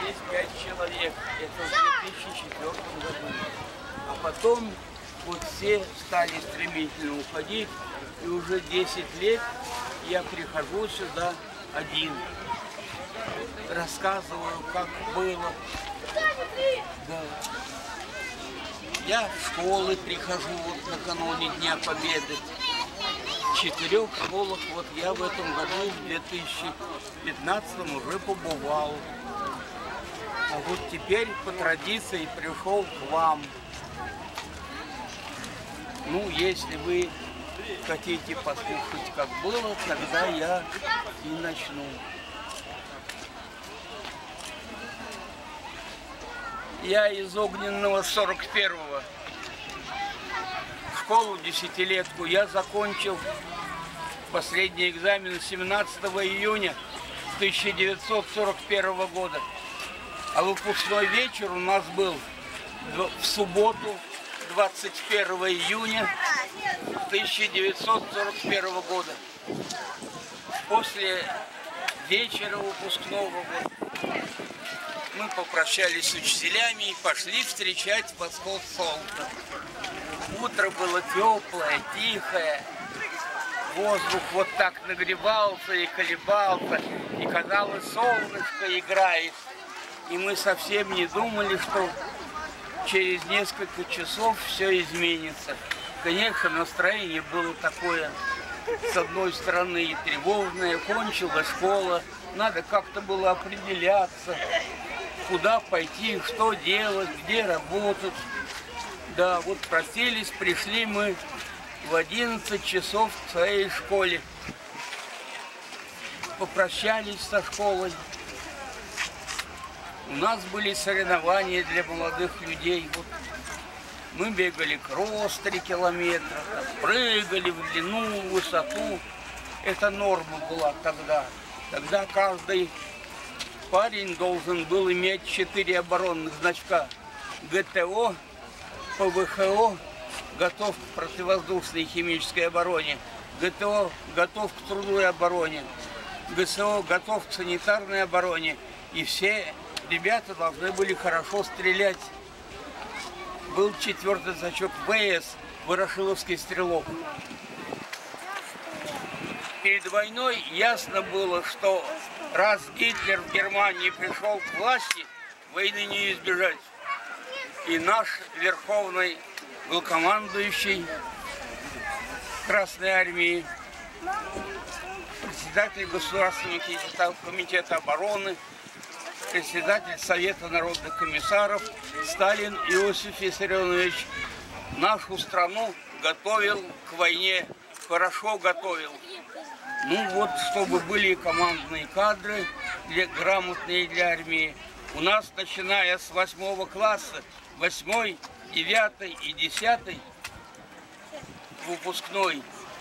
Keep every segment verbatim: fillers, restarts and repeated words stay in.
здесь пять человек. Это в две тысячи четвёртом году. А потом вот все стали стремительно уходить. И уже десять лет я прихожу сюда один. Рассказываю, как было. Да. Я в школы прихожу вот накануне Дня Победы. В четырех школах вот я в этом году, в две тысячи пятнадцатом, уже побывал. А вот теперь по традиции пришел к вам. Ну, если вы хотите послушать, как было, тогда я и начну. Я из Огненного сорок первого. Школу десятилетку я закончил последний экзамен семнадцатого июня тысяча девятьсот сорок первого года. А выпускной вечер у нас был в субботу двадцать первого июня тысяча девятьсот сорок первого года. После вечера выпускного года мы попрощались с учителями и пошли встречать восход солнца. Утро было теплое, тихое. Воздух вот так нагревался и колебался. И казалось, солнышко играет. И мы совсем не думали, что через несколько часов все изменится. Конечно, настроение было такое, с одной стороны, и тревожное. Кончилась школа, надо как-то было определяться, куда пойти, что делать, где работать. Да, вот простились, пришли мы в одиннадцать часов к своей школе. Попрощались со школой. У нас были соревнования для молодых людей. Вот мы бегали кросс три километра, прыгали в длину, в высоту. Это норма была тогда. Тогда каждый парень должен был иметь четыре оборонных значка. ГТО, ПВХО, готов к противовоздушной и химической обороне. ГТО готов к трудовой обороне. ГСО готов к санитарной обороне. И все ребята должны были хорошо стрелять. Был четвертый значок ВС, Ворошиловский стрелок. Перед войной ясно было, что раз Гитлер в Германии пришел к власти, войны не избежать. И наш верховный главнокомандующий Красной Армии, председатель Государственного комитета обороны, председатель Совета народных комиссаров Сталин Иосиф Виссарионович нашу страну готовил к войне, хорошо готовил. Ну вот, чтобы были командные кадры, для, грамотные для армии. У нас, начиная с восьмого класса, восьмой, девятый и десятый выпускной,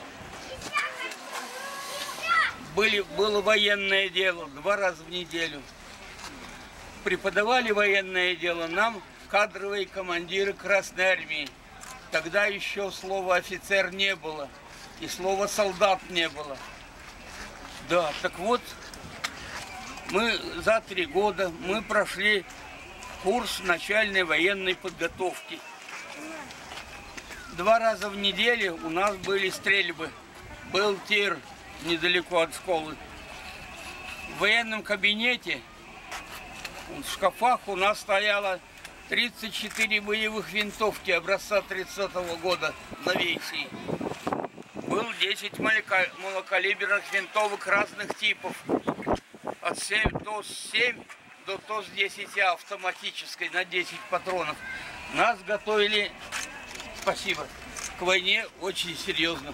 были, было военное дело два раза в неделю. Преподавали военное дело нам кадровые командиры Красной Армии. Тогда еще слова офицер не было, и слова солдат не было. Да, так вот, мы за три года мы прошли курс начальной военной подготовки. Два раза в неделю у нас были стрельбы. Был тир недалеко от школы. В военном кабинете в шкафах у нас стояло тридцать четыре боевых винтовки образца тридцатого года, новейшие. Был десять малокалиберных винтовок разных типов. От ТОС семь до ТОС десять А автоматической на десять патронов. Нас готовили, спасибо, к войне очень серьезно.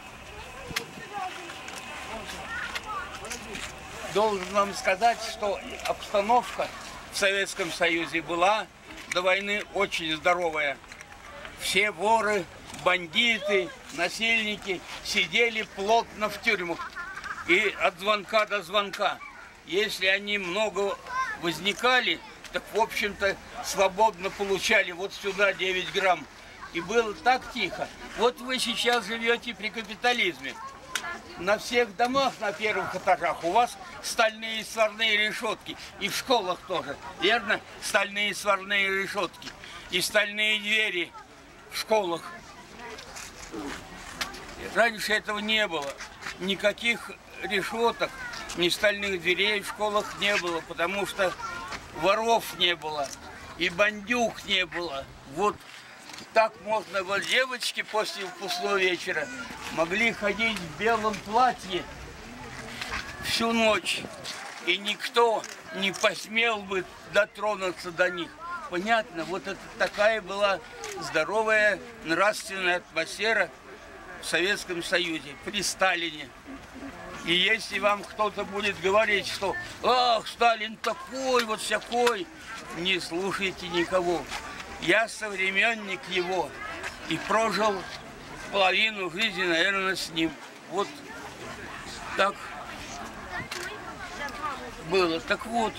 Должен вам сказать, что обстановка в Советском Союзе была до войны очень здоровая. Все воры, бандиты, насильники сидели плотно в тюрьмах. И от звонка до звонка. Если они много возникали, так, в общем-то, свободно получали вот сюда девять грамм. И было так тихо. Вот вы сейчас живете при капитализме. на всех домах на первых этажах у вас стальные сварные решетки. И в школах тоже, верно? Стальные сварные решетки. И стальные двери в школах. Раньше этого не было. Никаких решеток, ни стальных дверей в школах не было, потому что воров не было и бандюк не было. Вот так можно было. Девочки после выпускного вечера могли ходить в белом платье всю ночь, и никто не посмел бы дотронуться до них. Понятно? Вот это такая была здоровая нравственная атмосфера в Советском Союзе при Сталине. И если вам кто-то будет говорить, что «Ах, Сталин такой, вот всякой», не слушайте никого. Я современник его и прожил половину жизни, наверное, с ним. Вот так было. Так вот,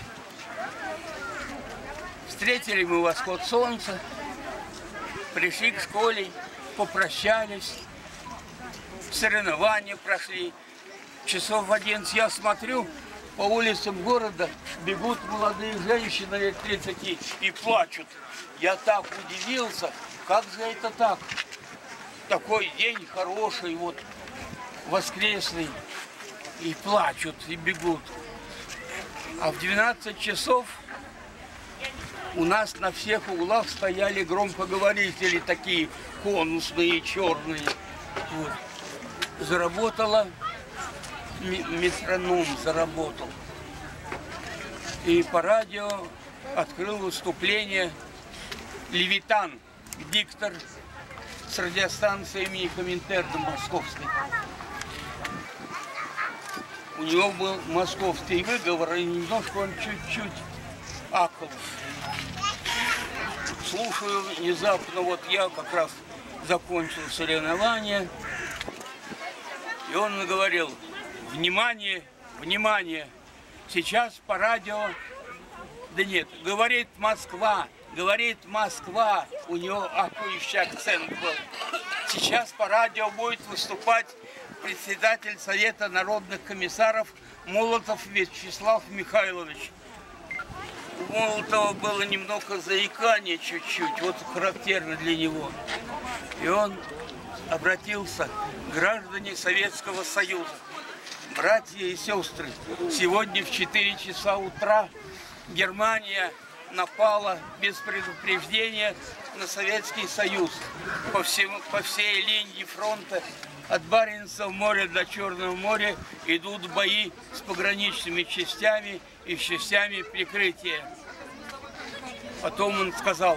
встретили мы восход солнца, пришли к школе, попрощались, соревнования прошли. Часов в одиннадцать я смотрю, по улицам города бегут молодые женщины лет тридцати и плачут. Я так удивился, как же это так? Такой день хороший, вот воскресный, и плачут, и бегут. А в двенадцать часов у нас на всех углах стояли громкоговорители, такие конусные, черные. Вот. Заработала, метроном заработал. И по радио открыл выступление Левитан, диктор с радиостанции имени Коминтерна московской. У него был московский выговор, и немножко он чуть-чуть акал. Слушаю внезапно, вот я как раз закончил соревнования, и он говорил: внимание, внимание, сейчас по радио, да нет, говорит Москва, говорит Москва, у него акующий акцент был. Сейчас по радио будет выступать председатель Совета народных комиссаров Молотов Вячеслав Михайлович. У Молотова было немного заикания чуть-чуть, вот характерно для него. И он обратился: граждане Советского Союза, братья и сестры, сегодня в четыре часа утра Германия напала без предупреждения на Советский Союз. По, всему, по всей линии фронта от Баренцева моря до Черного моря идут бои с пограничными частями и частями прикрытия. Потом он сказал: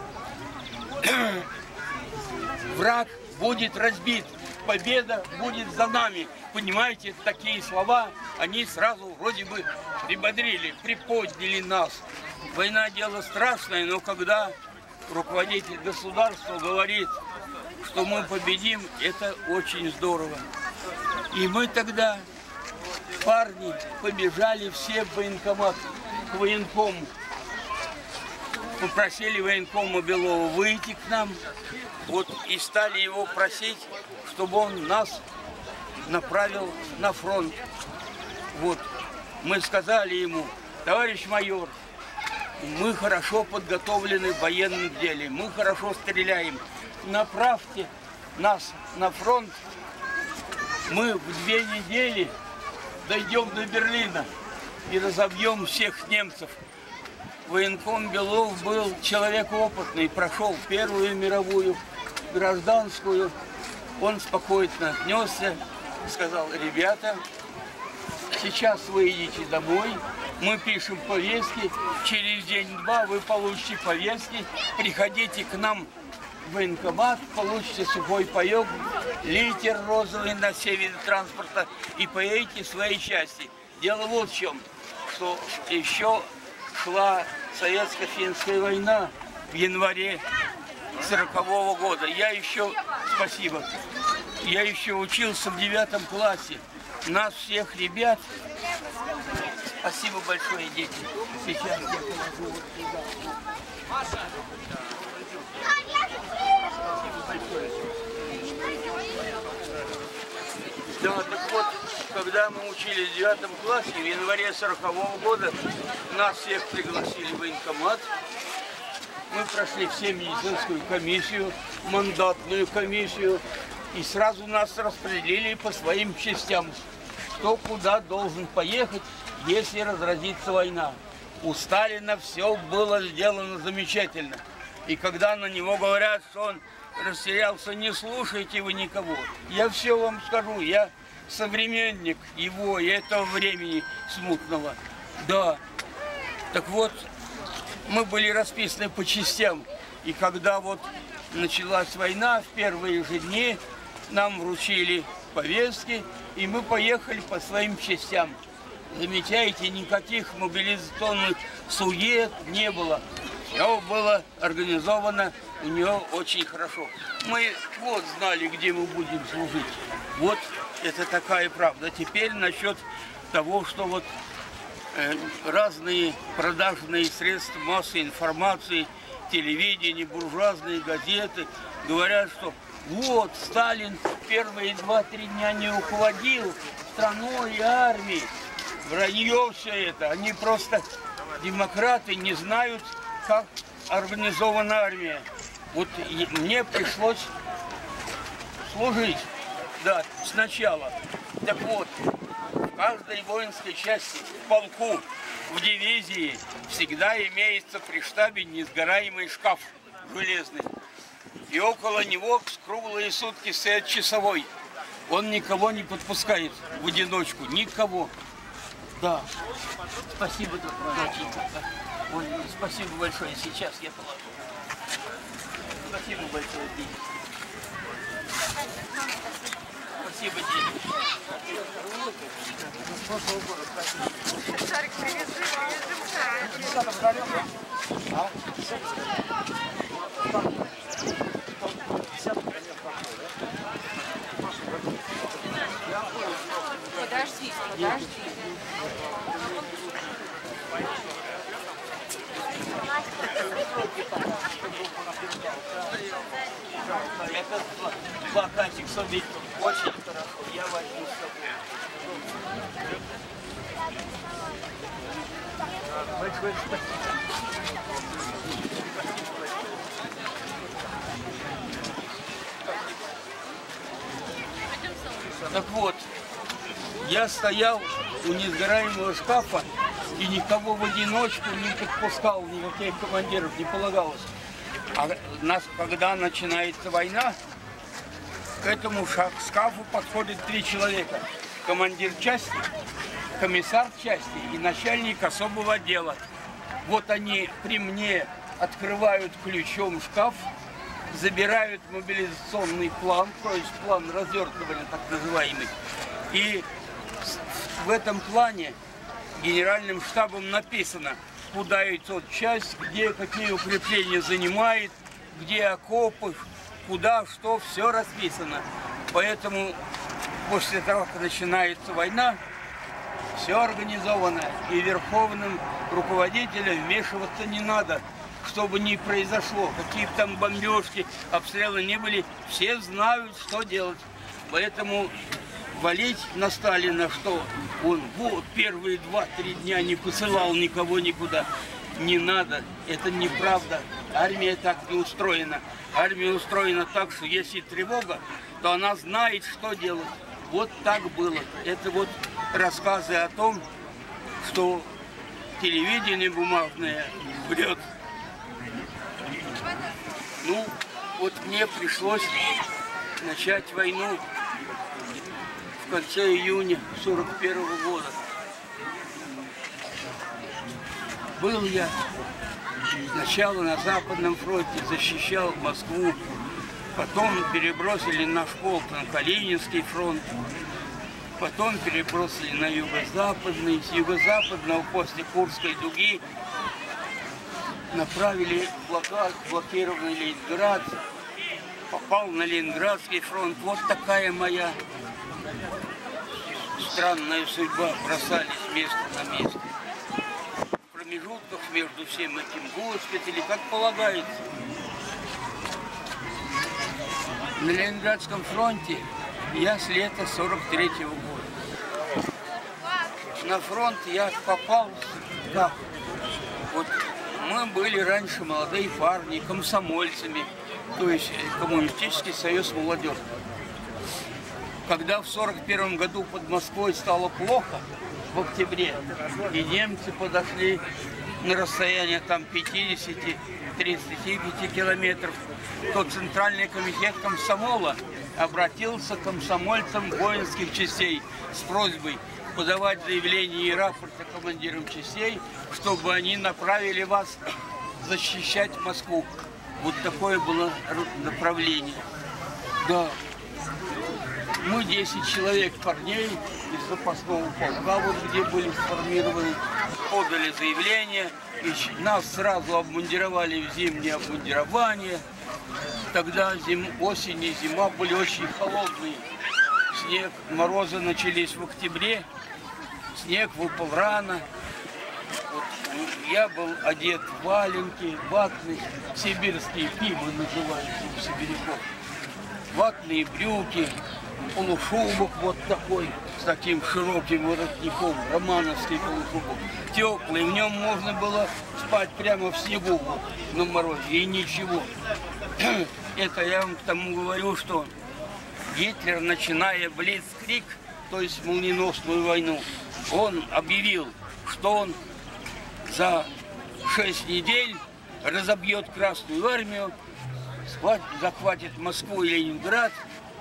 враг будет разбит, победа будет за нами. Понимаете, такие слова, они сразу вроде бы прибодрили, приподняли нас. Война дело страшное, но когда руководитель государства говорит, что мы победим, это очень здорово. И мы тогда, парни, побежали все в военкомат, к военкому. Попросили военкома Белова выйти к нам, вот, и стали его просить, чтобы он нас направил на фронт. Вот. Мы сказали ему: товарищ майор, мы хорошо подготовлены в военном деле, мы хорошо стреляем. Направьте нас на фронт, мы в две недели дойдем до Берлина и разобьем всех немцев. Военком Белов был человек опытный, прошел Первую мировую, гражданскую. Он спокойно отнесся, сказал: ребята, сейчас вы идите домой, мы пишем повестки, через день-два вы получите повестки, приходите к нам в военкомат, получите сухой паек, литер розовый на все виды транспорта и поедете в свои части. Дело вот в чем, что еще шла советско-финская война в январе сорокового года. Я еще, спасибо, я еще учился в девятом классе. Нас всех ребят, спасибо большое, дети. Сейчас я положу вот сюда. Спасибо большое. Да, так вот, когда мы учились в девятом классе, в январе сорокового года нас всех пригласили в военкомат. Мы прошли все медицинскую комиссию, мандатную комиссию, и сразу нас распределили по своим частям, кто куда должен поехать, если разразится война. У Сталина все было сделано замечательно. И когда на него говорят, что он растерялся, не слушайте вы никого. Я все вам скажу, я современник его и этого времени смутного. Да, так вот, мы были расписаны по частям. И когда вот началась война, в первые же дни нам вручили повестки, и мы поехали по своим частям. Замечаете, никаких мобилизационных сует не было. Все было организовано у него очень хорошо. Мы вот знали, где мы будем служить. Вот это такая правда. Теперь насчет того, что вот э, разные продажные средства массовой информации, телевидение, буржуазные газеты говорят, что вот Сталин первые два-три дня не руководил страной и армией. Вранье все это. Они просто, демократы, не знают, как организована армия. Вот мне пришлось служить, да, сначала. Так вот, в каждой воинской части, в полку, в дивизии всегда имеется при штабе несгораемый шкаф железный. И около него круглые сутки стоит часовой. Он никого не подпускает в одиночку, никого. Да. Спасибо, доченька. Ой, спасибо большое. Сейчас я положу. Спасибо большое, День. Спасибо, День. Шарик, привези, привези Подожди, подожди. Этот плакатик собить очень хорошо. Я возьму с собой. Большое спасибо. Так вот, я стоял у несгораемого шкафа и никого в одиночку не подпускал, никаких командиров не полагалось. А нас, когда начинается война, к этому шкафу подходит три человека. Командир части, комиссар части и начальник особого отдела. Вот они при мне открывают ключом шкаф, забирают мобилизационный план, то есть план развертывания так называемый. И в этом плане генеральным штабом написано, куда идет часть, где какие укрепления занимает, где окопы, куда, что, все расписано. Поэтому после того, как начинается война, все организовано, и верховным руководителям вмешиваться не надо, чтобы не произошло, какие бы там бомбежки, обстрелы не были, все знают, что делать. Поэтому валить на Сталина, что он вот первые два-три дня не посылал никого никуда, не надо, это неправда. Армия так не устроена. Армия устроена так, что если тревога, то она знает, что делать. Вот так было. Это вот рассказы о том, что телевидение бумажное врет. Ну, вот мне пришлось начать войну в конце июня сорок первого года. Был я сначала на Западном фронте, защищал Москву, потом перебросили наш полк на Калининский фронт, потом перебросили на Юго-Западный, с Юго-Западного после Курской дуги направили блокад, блокированный Ленинград, попал на Ленинградский фронт. Вот такая моя странная судьба, бросались с места на место. В промежутках между всем этим госпиталем, как полагается. На Ленинградском фронте Я с лета сорок третьего года. На фронт я попал, как? Вот мы были раньше молодые парни, комсомольцами, то есть Коммунистический союз молодежи. Когда в сорок первом году под Москвой стало плохо, в октябре, и немцы подошли на расстояние там пятидесяти-тридцати пяти километров, то Центральный комитет комсомола обратился к комсомольцам воинских частей с просьбой подавать заявление и рапорты командирам частей, чтобы они направили вас защищать Москву. Вот такое было направление. Да. Мы десять человек парней из запасного полка, вот где были сформированы, подали заявление, и нас сразу обмундировали в зимнее обмундирование. Тогда зим, осень и зима были очень холодные. Снег, морозы начались в октябре, снег выпал рано. Вот, я был одет в валенки, ватные, сибирские пимы называются у сибиряков. Ватные брюки, полушубок вот такой, с таким широким воротником, романовский полушубок. Теплый, в нем можно было спать прямо в снегу вот, на морозе, и ничего. Это я вам к тому говорю, что Гитлер, начиная блицкриг, то есть молниеносную войну, он объявил, что он за шесть недель разобьет Красную армию, захватит Москву и Ленинград,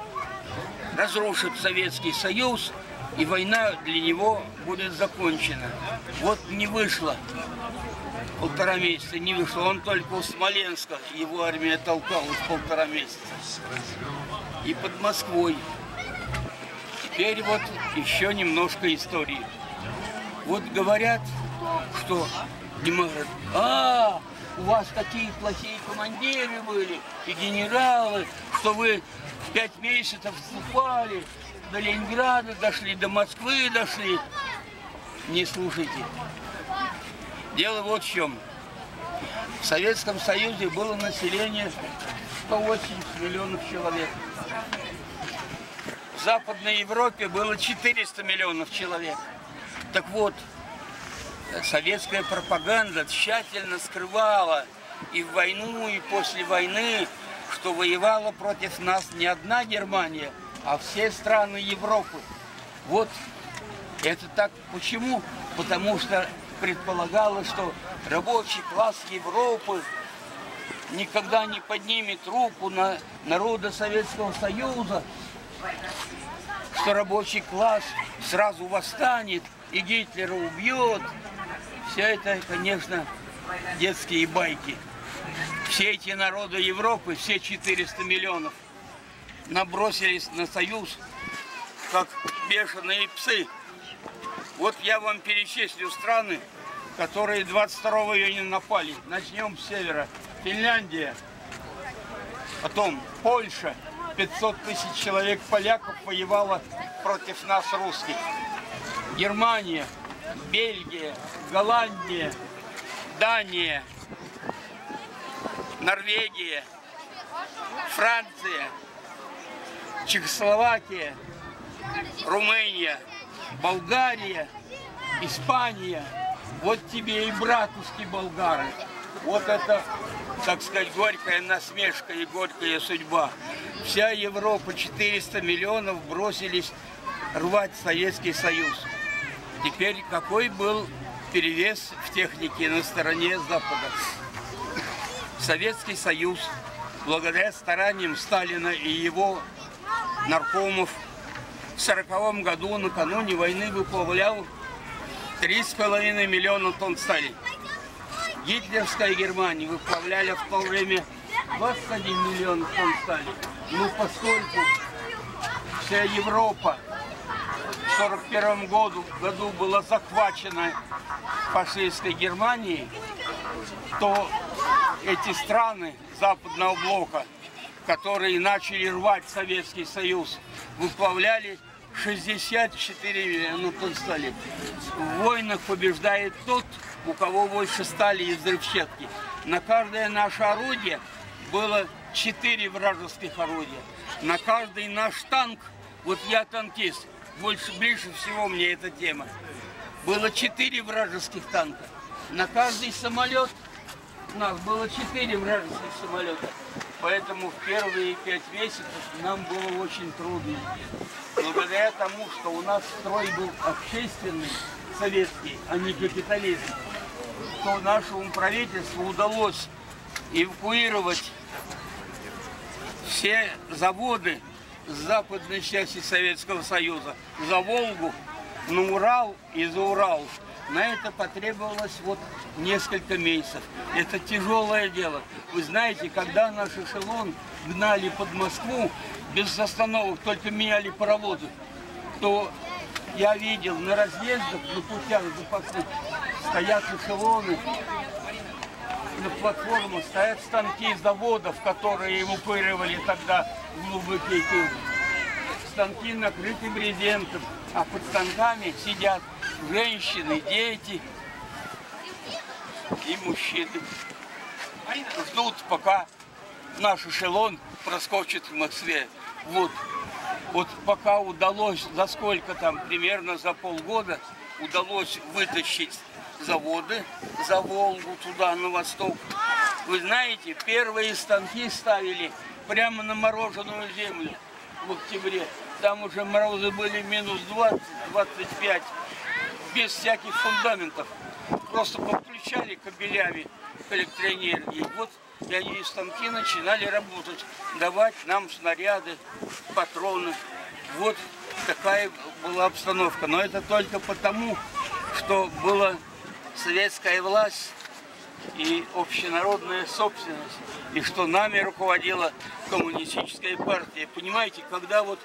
разрушит Советский Союз, и война для него будет закончена. Вот не вышло. Полтора месяца не вышло. Он только у Смоленска, его армия толкалась полтора месяца. И под Москвой. Теперь вот еще немножко истории. Вот говорят, что не могут. А, у вас такие плохие командиры были и генералы, что вы пять месяцев вступали, до Ленинграда дошли, до Москвы дошли. Не слушайте. Дело вот в чем. В Советском Союзе было население сто восемьдесят миллионов человек. В Западной Европе было четыреста миллионов человек. Так вот, советская пропаганда тщательно скрывала и в войну, и после войны, что воевала против нас не одна Германия, а все страны Европы. Вот это так. Почему? Потому что предполагалось, что рабочий класс Европы никогда не поднимет руку на народы Советского Союза, что рабочий класс сразу восстанет и Гитлера убьет. Все это, конечно, детские байки. Все эти народы Европы, все четыреста миллионов, набросились на Союз, как бешеные псы. Вот я вам перечислю страны, которые двадцать второго июня напали. Начнем с севера. Финляндия, потом Польша. пятьсот тысяч человек поляков воевало против нас, русских. Германия, Бельгия, Голландия, Дания, Норвегия, Франция, Чехословакия, Румыния, Болгария, Испания. Вот тебе и братушки болгары. Вот это, так сказать, горькая насмешка и горькая судьба. Вся Европа, четыреста миллионов, бросились рвать Советский Союз. Теперь какой был перевес в технике на стороне Запада? Советский Союз, благодаря стараниям Сталина и его наркомов, в сороковом году, накануне войны, выплавлял три с половиной миллиона тонн стали. Гитлерская Германия выплавляли в то время двадцать один миллион тонн стали. Ну, поскольку вся Европа в сорок первом году, году была захвачена фашистской Германией, то эти страны Западного блока, которые начали рвать Советский Союз, выплавляли шестьдесят четыре миллиона тонн стали. В войнах побеждает тот, у кого больше стали и взрывчатки. На каждое наше орудие было четыре вражеских орудия. На каждый наш танк Вот я танкист, больше, ближе всего мне эта тема. Было четыре вражеских танка. На каждый самолет у нас было четыре вражеских самолета. Поэтому в первые пять месяцев нам было очень трудно. Благодаря тому, что у нас строй был общественный, советский, а не капитализм, то нашему правительству удалось эвакуировать все заводы с западной части Советского Союза за Волгу, на Урал и за Урал. На это потребовалось вот несколько месяцев. Это тяжелое дело. Вы знаете, когда наш эшелон гнали под Москву без остановок, только меняли паровозы, то я видел на разъездах, на путях запасных стоят эшелоны, на платформах стоят станки заводов, которые эвакуировали тогда в глубокий тыл. Станки накрыты брезентом, а под станками сидят женщины, дети и мужчины. Ждут, пока наш эшелон проскочит в Москве. Вот, вот пока удалось, за сколько там, примерно за полгода, удалось вытащить заводы за Волгу, туда, на восток. Вы знаете, первые станки ставили прямо на мороженую землю в октябре. Там уже морозы были минус двадцать — двадцать пять, без всяких фундаментов. Просто подключали кабелями к электроэнергии. Вот и они, станки, начинали работать, давать нам снаряды, патроны. Вот такая была обстановка. Но это только потому, что была советская власть и общенародная собственность, и что нами руководила коммунистическая партия. Понимаете, когда вот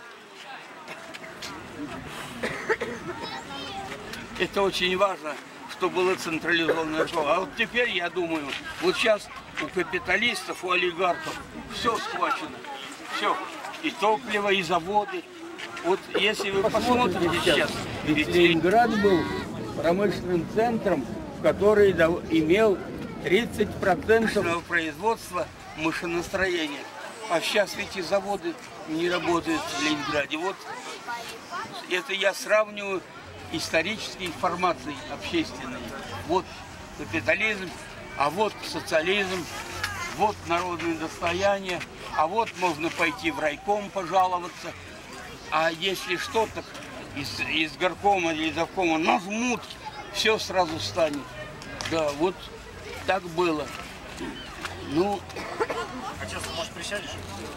это очень важно, что было централизованное шоу. А вот теперь, я думаю, вот сейчас у капиталистов, у олигархов все схвачено. Все. И топливо, и заводы. Вот если вы посмотрите сейчас, ведь Ленинград был промышленным центром, который имел тридцать процентов производства машиностроения. А сейчас эти заводы не работают в Ленинграде. Вот это я сравниваю исторические формации общественные. Вот капитализм, а вот социализм, вот народное достояние, а вот можно пойти в райком пожаловаться. А если что-то из, из горкома или из завкома нажмут, все сразу станет. Да, вот так было. Ну, а сейчас, может, присядешь?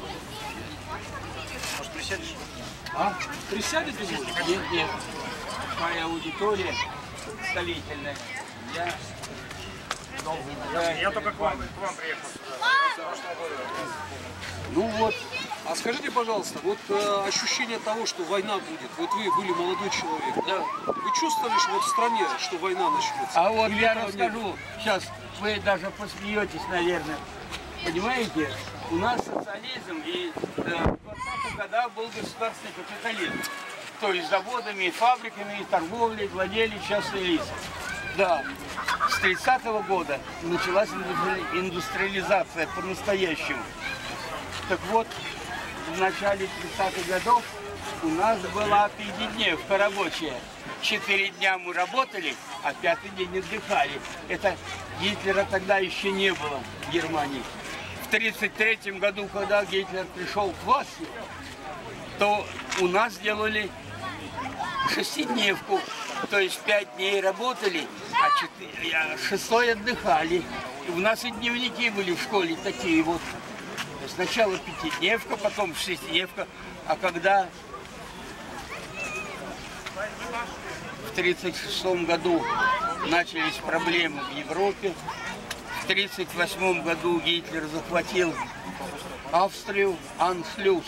Может, присядешь? А? Присядете здесь? Нет, нет. Моя аудитория представительная. Я должен... Я только к вам, к вам приехал сюда. Ну вот. А скажите, пожалуйста, вот э, ощущение того, что война будет, вот вы были молодой человек, Да. Вы чувствовали, что вот в стране, что война начнется? А вот Или я это расскажу, нет? сейчас вы даже посмеетесь, наверное. Понимаете, у нас социализм, и э, в двадцатых годах был государственный капитализм. То есть заводами, и фабриками, и торговлей владели частные лица. Да, с тридцатого года началась индустриализация по-настоящему. Так вот, в начале тридцатых годов у нас была пятидневка рабочая. Четыре дня мы работали, а пятый день отдыхали. Это Гитлера тогда еще не было в Германии. В тридцать третьем году, когда Гитлер пришел к власти, то у нас делали шестидневку. То есть пять дней работали, а, четыре, а шестой отдыхали. И у нас и дневники были в школе такие вот. Сначала пятидневка, потом шестидневка, а когда в тридцать шестом году начались проблемы в Европе, в тридцать восьмом году Гитлер захватил Австрию, Аншлюс.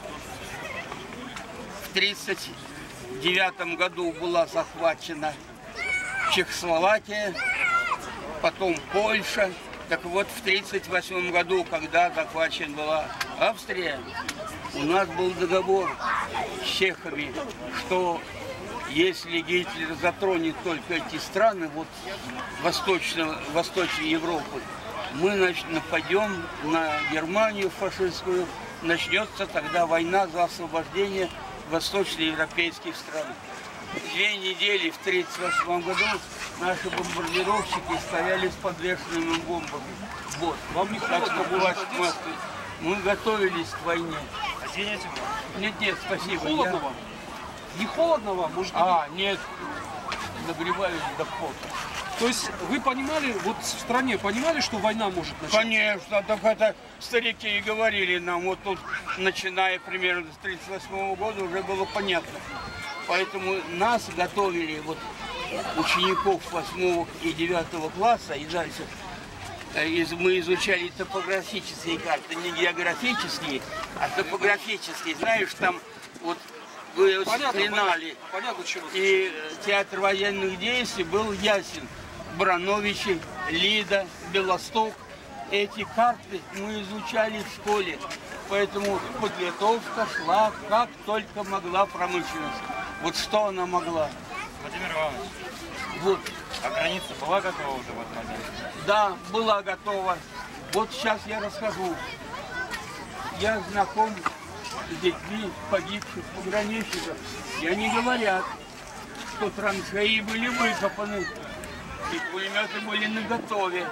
В тридцать девятом году была захвачена Чехословакия, потом Польша. Так вот, в тридцать восьмом году, когда захвачена была Австрия, у нас был договор с чехами, что если Гитлер затронет только эти страны, вот восточно, восточной Европы, мы значит, нападем на Германию фашистскую, начнется тогда война за освобождение восточноевропейских стран. Две недели в тридцать восьмом году наши бомбардировщики стояли с подвешенными бомбами. Вот. Вам не Так холодно? что бывает в Москве. Мы готовились к войне. Извините, Нет, нет, спасибо. Холодно Я- вам? Не холодно вам? Может, А, нет, нагреваюсь до пота. То есть вы понимали, вот в стране понимали, что война может начаться? Конечно, так это старики и говорили нам, вот тут, начиная примерно с тридцать восьмого года, уже было понятно. Поэтому нас готовили, вот, учеников восьмого и девятого класса, и дальше э, из- мы изучали топографические карты, не географические, а топографические. Знаешь, там вот вы Понятно, склинали. понятно, чего. И э, театр военных действий был ясен. Брановичи, Лида, Белосток. Эти карты мы изучали в школе. Поэтому подготовка шла как только могла промышленность. Вот что она могла. Владимир Иванович, Вот, а граница была готова уже в этот момент? да, была готова. Вот сейчас я расскажу. Я знаком с детьми погибших пограничников. И они говорят, что траншеи были выкопаны, и пулеметы были наготове.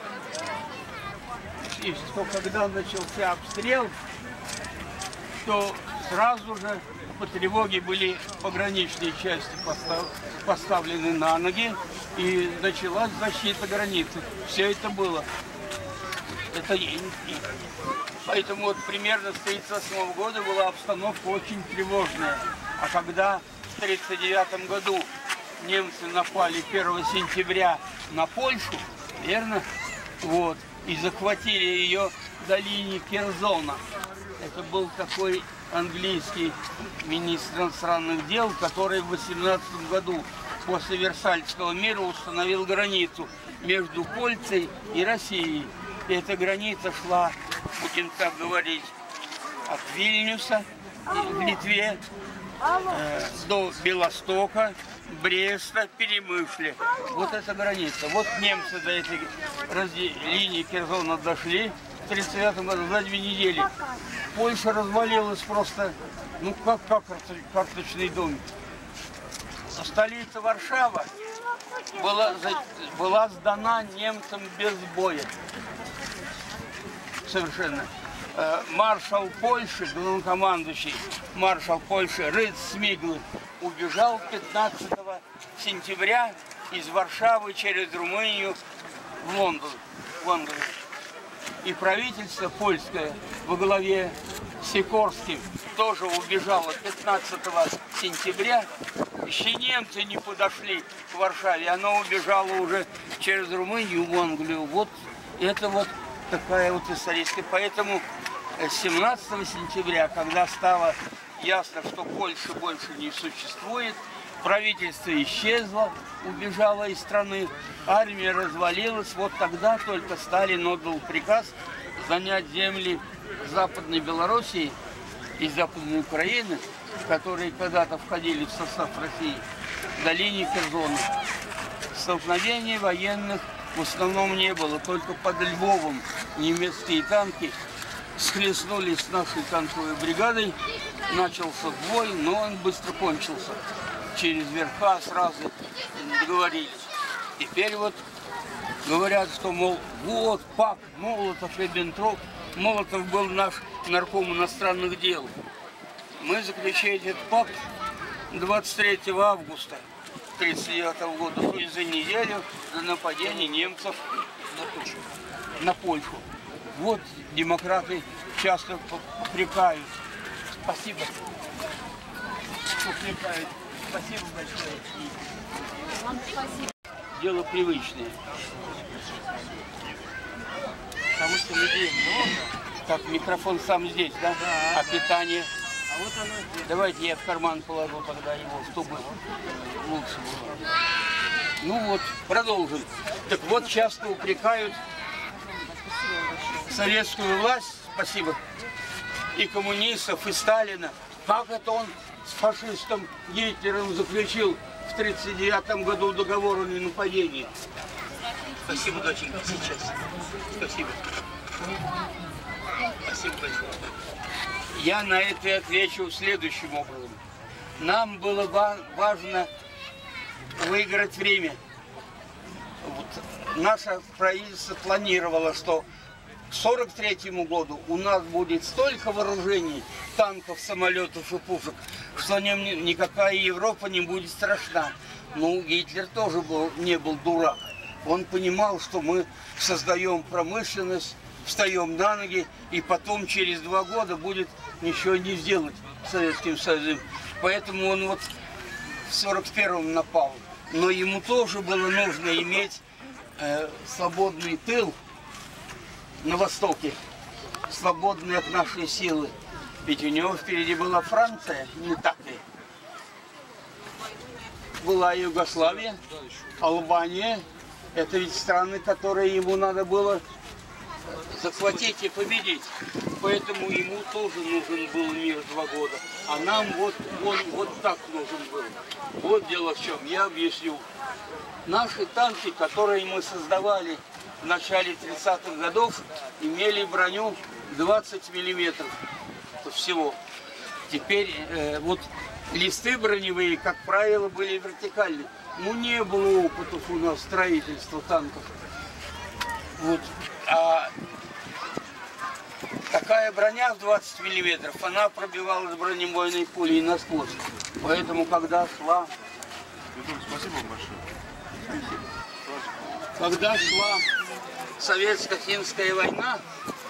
И что когда начался обстрел, то сразу же по тревоге были пограничные части постав- поставлены на ноги, и началась защита границы. Все это было. Это и- и- Поэтому вот примерно с тридцать восьмого года была обстановка очень тревожная. А когда в тридцать девятом году немцы напали первого сентября на Польшу, верно? Вот. И захватили ее до линии Керзона. Это был такой английский министр иностранных дел, который в восемнадцатом году после Версальского мира установил границу между Польшей и Россией. И эта граница шла, будем так говорить, от Вильнюса в Литве э, до Белостока, Бреста, Перемышля. Вот эта граница. Вот немцы до этой разде- линии Керзона дошли в тридцать девятом году за две недели. Польша развалилась просто, ну как, как карто- карточный домик. Столица Варшава была, за- была сдана немцам без боя. Совершенно. Э, Маршал Польши, главнокомандующий маршал Польши Рыц Смиглы убежал пятнадцатого сентября из Варшавы через Румынию в Лондон. В Англию. И правительство польское во главе с Сикорским тоже убежало пятнадцатого сентября. Еще немцы не подошли к Варшаве, оно убежало уже через Румынию в Англию. Вот это вот такая вот историческая. Поэтому семнадцатого сентября, когда стало ясно, что Польши больше не существует, правительство исчезло, убежало из страны, армия развалилась. Вот тогда только Сталин отдал приказ занять земли Западной Белоруссии и Западной Украины, которые когда-то входили в состав России, до линии Керзона. Столкновений военных в основном не было, только под Львовом немецкие танки схлестнулись с нашей танковой бригадой, начался бой, но он быстро кончился. Через верха сразу договорились. Теперь вот говорят, что, мол, вот пак Молотов, Риббентроп. Молотов был наш нарком иностранных дел. Мы заключили этот пакт двадцать третьего августа тридцать девятого года, то есть за неделю до нападения немцев на Польшу. На Польшу. Вот демократы часто попрекают. Спасибо. Попрекают. Спасибо большое. Вам спасибо. Дело привычное. Потому что людей много. Так, микрофон сам здесь, да? Да. А питание? А вот оно здесь. Давайте я в карман положу тогда его, чтобы лучше было. Ну вот, продолжим. Так вот, часто упрекают советскую власть, спасибо, и коммунистов, и Сталина. Как это он с фашистом Гитлером заключил в тридцать девятом году договор о ненападении? Спасибо, доченька, сейчас. Спасибо. Спасибо большое. Я на это отвечу следующим образом. нам было важно выиграть время. Вот. Наше правительство планировало, что к сорок третьему году у нас будет столько вооружений, танков, самолетов и пушек, что нем никакая Европа не будет страшна. Но Гитлер тоже был, не был дурак. Он понимал, что мы создаем промышленность, встаем на ноги, и потом через два года будет ничего не сделать Советским Союзом. Поэтому он вот в сорок первом напал. Но ему тоже было нужно иметь э, свободный тыл на востоке, свободный от нашей силы. Ведь у него впереди была Франция, не так ли? Была Югославия, Албания. Это ведь страны, которые ему надо было захватить и победить. Поэтому ему тоже нужен был мир два года. А нам вот, вот, вот так нужен был. Вот дело в чем. Я объясню. Наши танки, которые мы создавали в начале тридцатых годов, имели броню двадцать миллиметров всего. Теперь э, вот листы броневые, как правило, были вертикальны. Ну, не было опытов у нас строительства танков. Вот. А такая броня в двадцать миллиметров, она пробивалась бронебойной пулей насквозь. Поэтому, когда шла... Спасибо большое. Когда шла советско-финская война,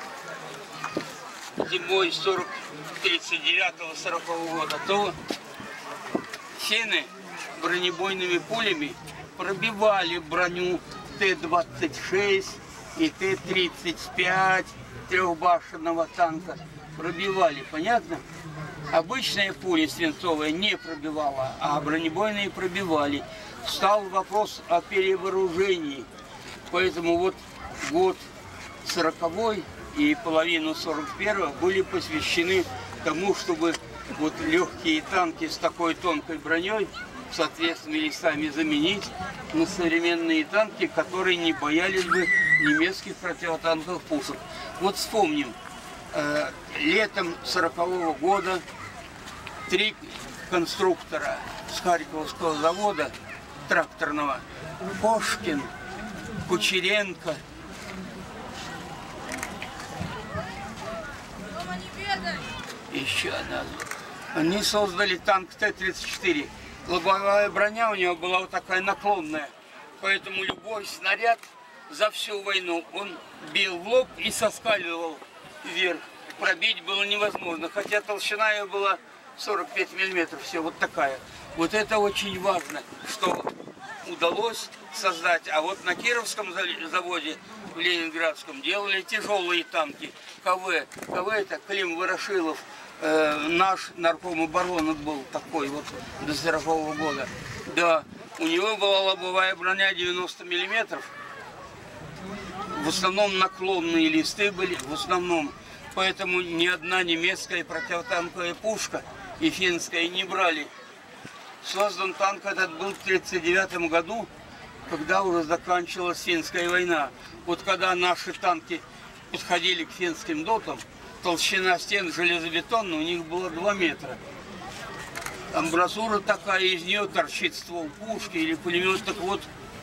зимой сорок тридцать девятого сорокового года, то финны бронебойными пулями пробивали броню Т двадцать шесть и Т тридцать пять трехбашенного танка. Пробивали, понятно? Обычная пуля свинцовая не пробивала, а бронебойные пробивали. Встал вопрос о перевооружении. Поэтому вот год сороковой и половину сорок первого были посвящены тому, чтобы вот легкие танки с такой тонкой броней соответственно сами заменить на современные танки, которые не боялись бы немецких противотанковых пушек. Вот вспомним, э, летом сорокового года три конструктора с Харьковского завода тракторного, Кошкин, Кучеренко, еще одна, они создали танк Т тридцать четыре. Лобовая броня у него была вот такая наклонная, поэтому любой снаряд за всю войну он бил в лоб и соскальзывал вверх. Пробить было невозможно, хотя толщина ее была сорок пять миллиметров, все вот такая. Вот это очень важно, что удалось создать. А вот на Кировском заводе, в Ленинградском, делали тяжелые танки. КВ. КВ это Клим Ворошилов. Э, наш нарком обороны был такой вот до сорокового года. Да, у него была лобовая броня девяносто миллиметров. В основном наклонные листы были, в основном. Поэтому ни одна немецкая противотанковая пушка и финская не брали. Создан танк этот был в тридцать девятом году, когда уже заканчивалась финская война. Вот когда наши танки подходили к финским дотам, толщина стен железобетонная у них была два метра. Амбразура такая, из нее торчит ствол пушки или пулемет. Так вот,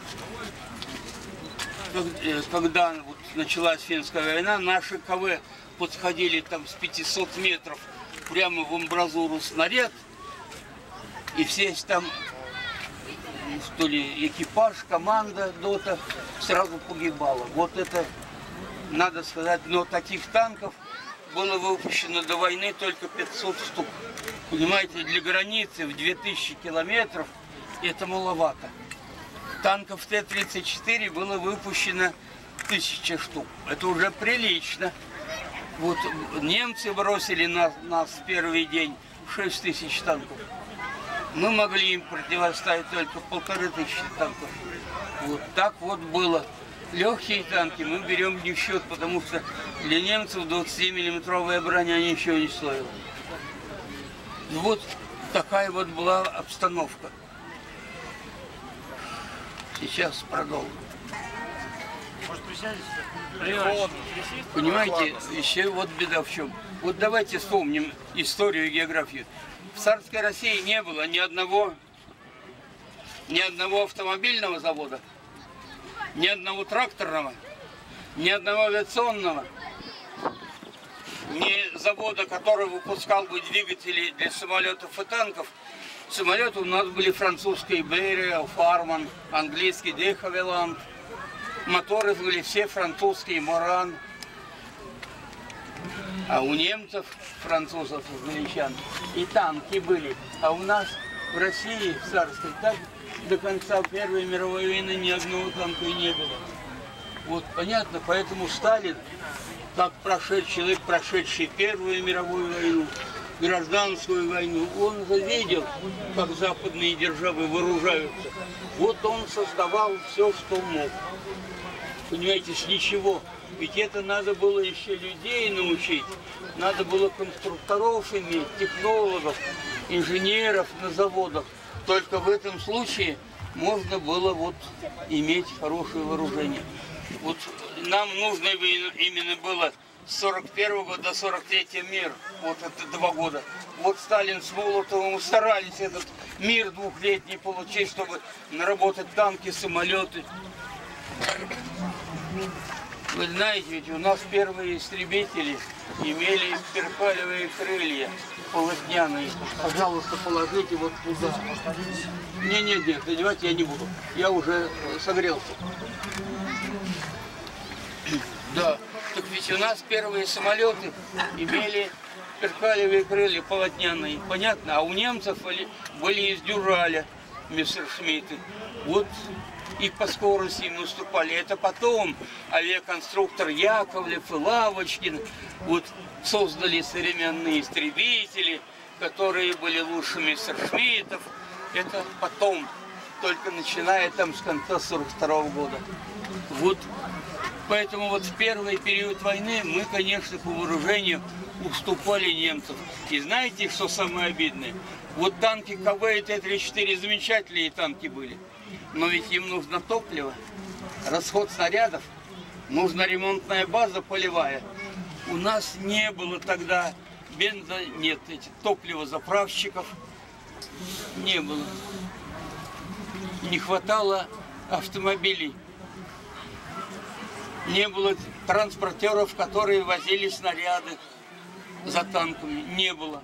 когда вот началась финская война, наши КВ подходили там с пятисот метров прямо в амбразуру снаряд, и все там, что ли, экипаж, команда дота сразу погибала. Вот это, надо сказать, но таких танков было выпущено до войны только пятьсот штук. Понимаете, для границы в две тысячи километров это маловато. Танков Т тридцать четыре было выпущено тысяча штук. Это уже прилично. Вот немцы бросили на нас в первый день шесть тысяч танков. Мы могли им противостоять только полторы тысячи танков. Вот так вот было. Легкие танки мы берем не в счет, потому что для немцев двадцатимиллиметровая броня ничего не стоила. Вот такая вот была обстановка. Сейчас продолжим. Может, присядете? Понимаете, еще вот беда в чем. Вот давайте вспомним историю и географию. В царской России не было ни одного, ни одного автомобильного завода, ни одного тракторного, ни одного авиационного, ни завода, который выпускал бы двигатели для самолетов и танков. Самолеты у нас были французские Берия, Фарман, английский де Хавиланд. Моторы были все французские Моран. А у немцев, французов, англичан и танки были. А у нас в России, в царской, так до конца Первой мировой войны ни одного танка и не было. Вот понятно, поэтому Сталин, как прошедший человек, прошедший Первую мировую войну, гражданскую войну, он же видел, как западные державы вооружаются. Вот он создавал все, что мог. Понимаете, с ничего. Ведь это надо было еще людей научить, надо было конструкторов иметь, технологов, инженеров на заводах. Только в этом случае можно было вот иметь хорошее вооружение. Вот нам нужно именно было с сорок первого до сорок третьего мир, вот это два года. Вот Сталин с Молотовым старались этот мир двухлетний получить, чтобы наработать танки, самолеты. Вы знаете, ведь у нас первые истребители имели перпалевые крылья полотняные. Пожалуйста, положите вот туда. Не, не, нет, надевать я не буду. Я уже согрелся. Да, так ведь у нас первые самолеты имели перпалевые крылья полотняные. Понятно? А у немцев были, были из дюраля мессершмитты. Вот. И по скорости им наступали. Это потом авиаконструктор Яковлев и Лавочкин вот создали современные истребители, которые были лучше мессершмиттов. Это потом, только начиная там с конца сорок второго года. Вот. Поэтому вот в первый период войны мы, конечно, по вооружению уступали немцам. И знаете, что самое обидное? Вот танки КВ и Т тридцать четыре замечательные танки были. Но ведь им нужно топливо, расход снарядов, нужна ремонтная база полевая. У нас не было тогда бенза, нет, этих топливозаправщиков не было. Не хватало автомобилей. Не было транспортеров, которые возили снаряды за танками. Не было.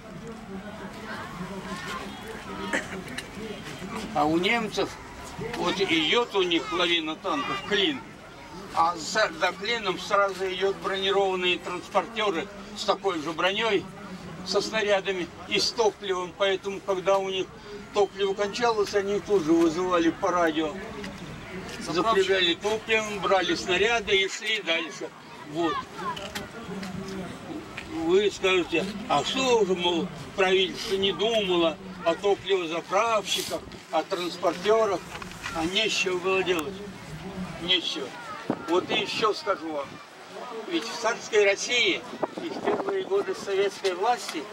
А у немцев, вот идет у них лавина танков, клин, а за, за клином сразу идет бронированные транспортеры с такой же броней, со снарядами и с топливом. Поэтому, когда у них топливо кончалось, они тут же вызывали по радио, запрягали топливом, брали снаряды и шли дальше. Вот. Вы скажете, а что же, мол, правительство не думало о топливозаправщиках, о транспортерах, а нечего было делать. Нечего. Вот и еще скажу вам. Ведь в царской России и в первые годы советской власти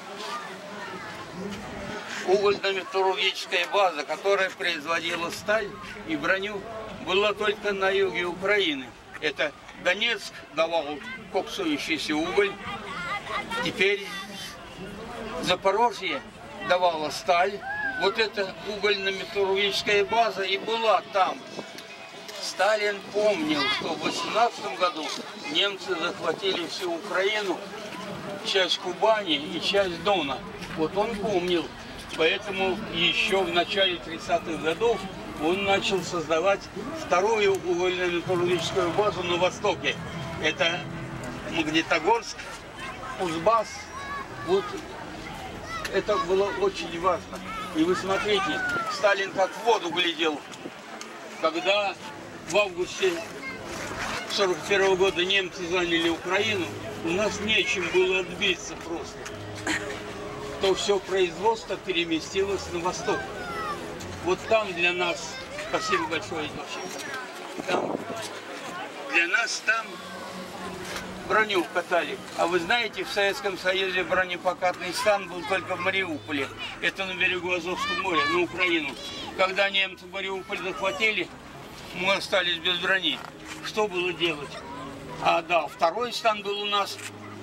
угольно-металлургическая база, которая производила сталь и броню, была только на юге Украины. Это Донецк давал коксующийся уголь. Теперь Запорожье давала сталь. Вот эта угольно-металлургическая база и была там. Сталин помнил, что в восемнадцатом году немцы захватили всю Украину, часть Кубани и часть Дона. Вот он помнил. Поэтому еще в начале тридцатых годов он начал создавать вторую угольно-металлургическую базу на востоке. Это Магнитогорск, Кузбасс. Вот это было очень важно. И вы смотрите, Сталин как в воду глядел, когда в августе сорок первого года немцы заняли Украину, у нас нечем было отбиться просто. То все производство переместилось на восток. Вот там для нас, спасибо большое, там, для нас там броню катали. А вы знаете, в Советском Союзе бронепокатный стан был только в Мариуполе. Это на берегу Азовского моря, на Украину. Когда немцы Мариуполь захватили, мы остались без брони. Что было делать? А да, второй стан был у нас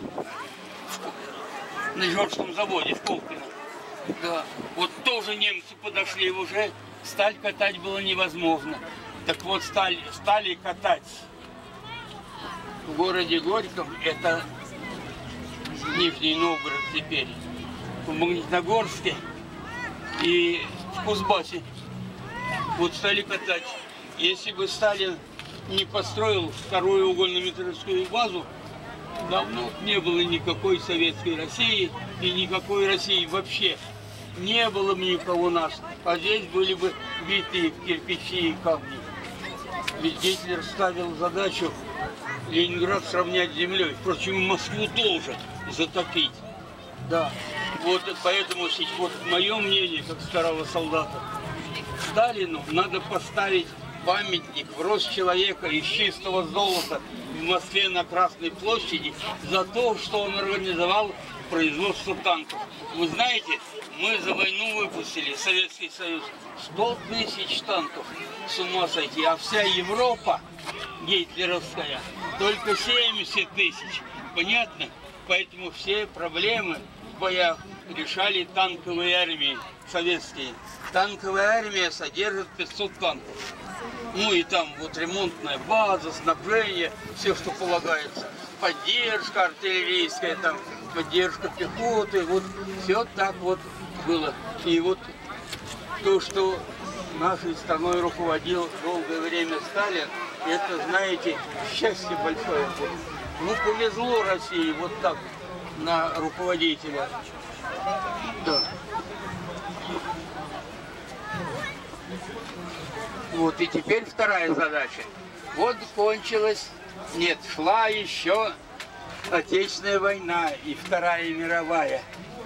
на Жорском заводе в Колпино. Да. Вот тоже немцы подошли, уже сталь катать было невозможно. Так вот, стали, стали катать в городе Горьком, это Нижний Новгород теперь, в Магнитогорске и в Кузбассе. Вот стали катать. Если бы Сталин не построил вторую угольно-металлургическую базу, давно не было никакой советской России и никакой России вообще. Не было бы никого нас, а здесь были бы битые кирпичи и камни. Ведь Гитлер ставил задачу Ленинград сравнять с землей. Впрочем, Москву тоже затопить. Да. Вот поэтому вот мое мнение, как старого солдата, Сталину надо поставить памятник в рост человека из чистого золота в Москве на Красной площади за то, что он организовал производство танков. Вы знаете, мы за войну выпустили, Советский Союз, сто тысяч танков. С ума сойти. А вся Европа гитлеровская только семьдесят тысяч. Понятно? Поэтому все проблемы в боях решали танковые армии советские. Танковая армия содержит пятьсот танков. Ну и там вот ремонтная база, снабжение, все, что полагается. Поддержка артиллерийская, там, поддержка пехоты. Вот все так вот было. И вот то, что нашей страной руководил долгое время Сталин, это, знаете, счастье большое. Ну, повезло России вот так на руководителя. Да. Вот и теперь вторая задача. Вот кончилась, нет, шла еще Отечественная война и Вторая мировая.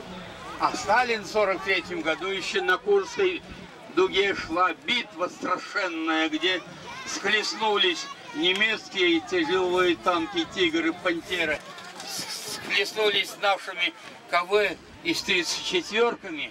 А Сталин в сорок третьем году еще на Курской дуге шла битва страшенная, где схлестнулись немецкие тяжелые танки «Тигр» и «Пантера», схлестнулись с нашими КВ и с тридцать четвёрками.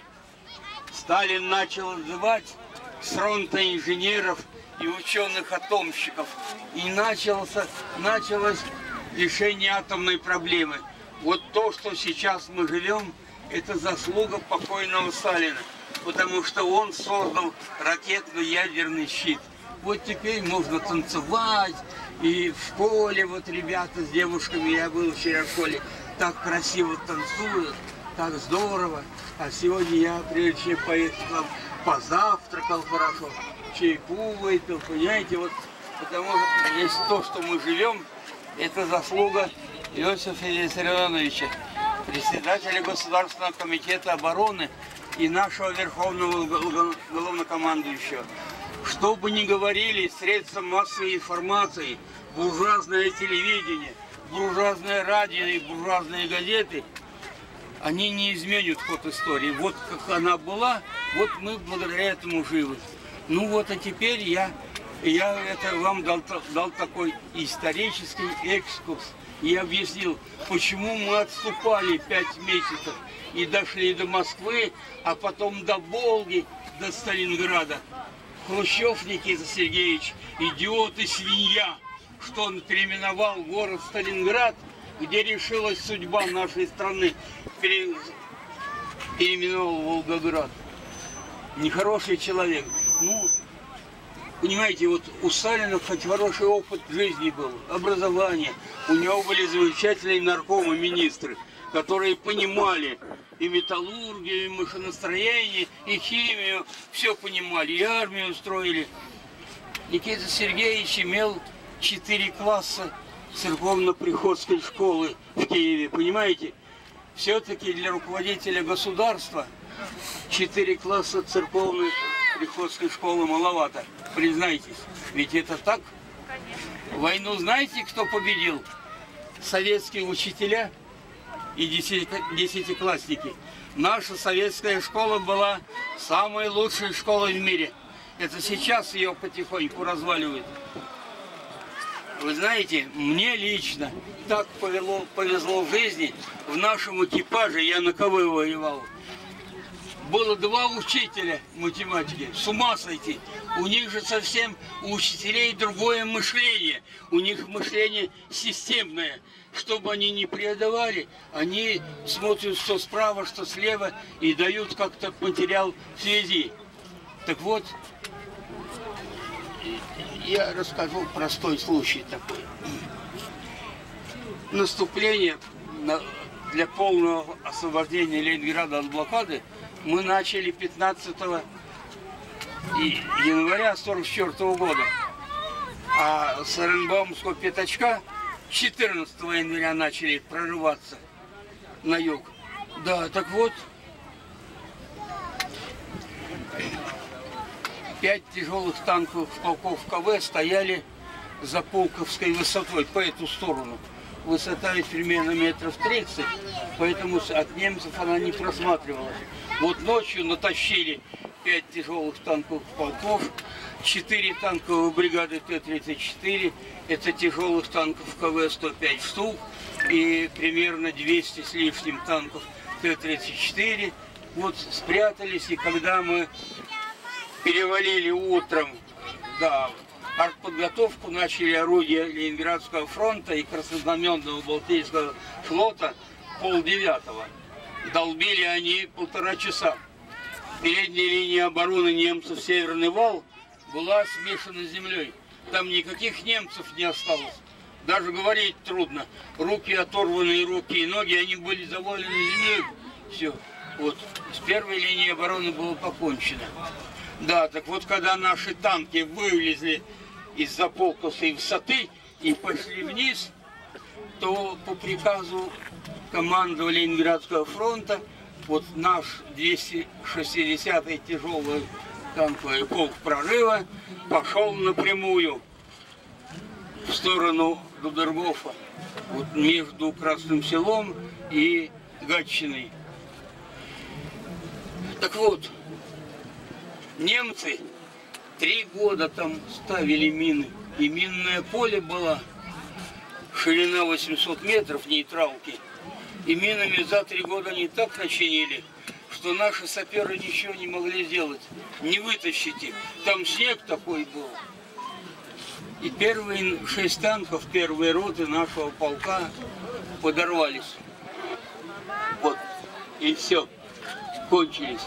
Сталин начал отзывать с фронта инженеров и ученых-атомщиков. И начался, началось решение атомной проблемы. Вот то, что сейчас мы живем, это заслуга покойного Сталина, потому что он создал ракетно-ядерный щит. Вот теперь можно танцевать, и в школе вот ребята с девушками, я был вчера в школе, так красиво танцуют, так здорово. А сегодня я, прежде чем поехать к вам, позавтракал хорошо, чайку выпил, понимаете, вот, потому что есть то, что мы живем, это заслуга Иосифа Виссарионовича, председателя Государственного комитета обороны и нашего верховного главнокомандующего. Что бы ни говорили средства массовой информации, буржуазное телевидение, буржуазное радио и буржуазные газеты, они не изменят ход истории. Вот как она была, вот мы благодаря этому живы. Ну вот, а теперь я, я это вам дал, дал такой исторический экскурс. И объяснил, почему мы отступали пять месяцев и дошли до Москвы, а потом до Волги, до Сталинграда. Хрущев Никита Сергеевич, идиот и свинья, что он переименовал город Сталинград, где решилась судьба нашей страны, пере... переименовал Волгоград. Нехороший человек. Ну, понимаете, вот у Сталина хоть хороший опыт жизни был, образование. У него были замечательные наркомы, министры, которые понимали и металлургию, и машиностроение, и химию, все понимали, и армию устроили. Никита Сергеевич имел четыре класса церковно-приходской школы в Киеве, понимаете? Все-таки для руководителя государства четыре класса церковной приходской школы маловато, признайтесь. Ведь это так? Конечно. Войну знаете, кто победил? Советские учителя и десятиклассники. Наша советская школа была самой лучшей школой в мире. Это сейчас ее потихоньку разваливают. Вы знаете, мне лично так повезло, повезло в жизни. В нашем экипаже, я на КВ воевал, было два учителя математики. С ума сойти. У них же совсем, у учителей другое мышление. У них мышление системное. Что бы они ни преодавали, они смотрят что справа, что слева и дают как-то материал в связи. Так вот, я расскажу простой случай такой. Наступление на, для полного освобождения Ленинграда от блокады мы начали пятнадцатого января сорок четвёртого года. А с Оренбаумского пятачка четырнадцатого января начали прорываться на юг. Да, так вот, пять тяжелых танковых полков КВ стояли за Пулковской высотой, по эту сторону. Высота ведь примерно метров тридцать, поэтому от немцев она не просматривалась. Вот ночью натащили пять тяжелых танковых полков, четыре танковые бригады Т тридцать четыре, это тяжелых танков КВ сто пять штук, и примерно двести с лишним танков Т тридцать четыре. Вот спрятались, и когда мы перевалили утром, да, артподготовку, начали орудия Ленинградского фронта и краснознаменного Балтийского флота полдевятого. Долбили они полтора часа. Передняя линия обороны немцев Северный вал была смешана с землей. Там никаких немцев не осталось. Даже говорить трудно. Руки оторванные, руки и ноги, они были завалены землей. Все. Вот. С первой линией обороны было покончено. Да, так вот, когда наши танки вылезли из-за Пулковской высоты и пошли вниз, то по приказу командования Ленинградского фронта вот наш двести шестидесятый тяжелый танковый полк прорыва пошел напрямую в сторону Дудергофа, вот между Красным Селом и Гатчиной. Так вот, немцы три года там ставили мины, и минное поле было, ширина восемьсот метров, нейтралки, и минами за три года они так начинили, что наши саперы ничего не могли сделать, не вытащить их. Там снег такой был. И первые шесть танков, первые роты нашего полка подорвались. Вот, и все, кончились.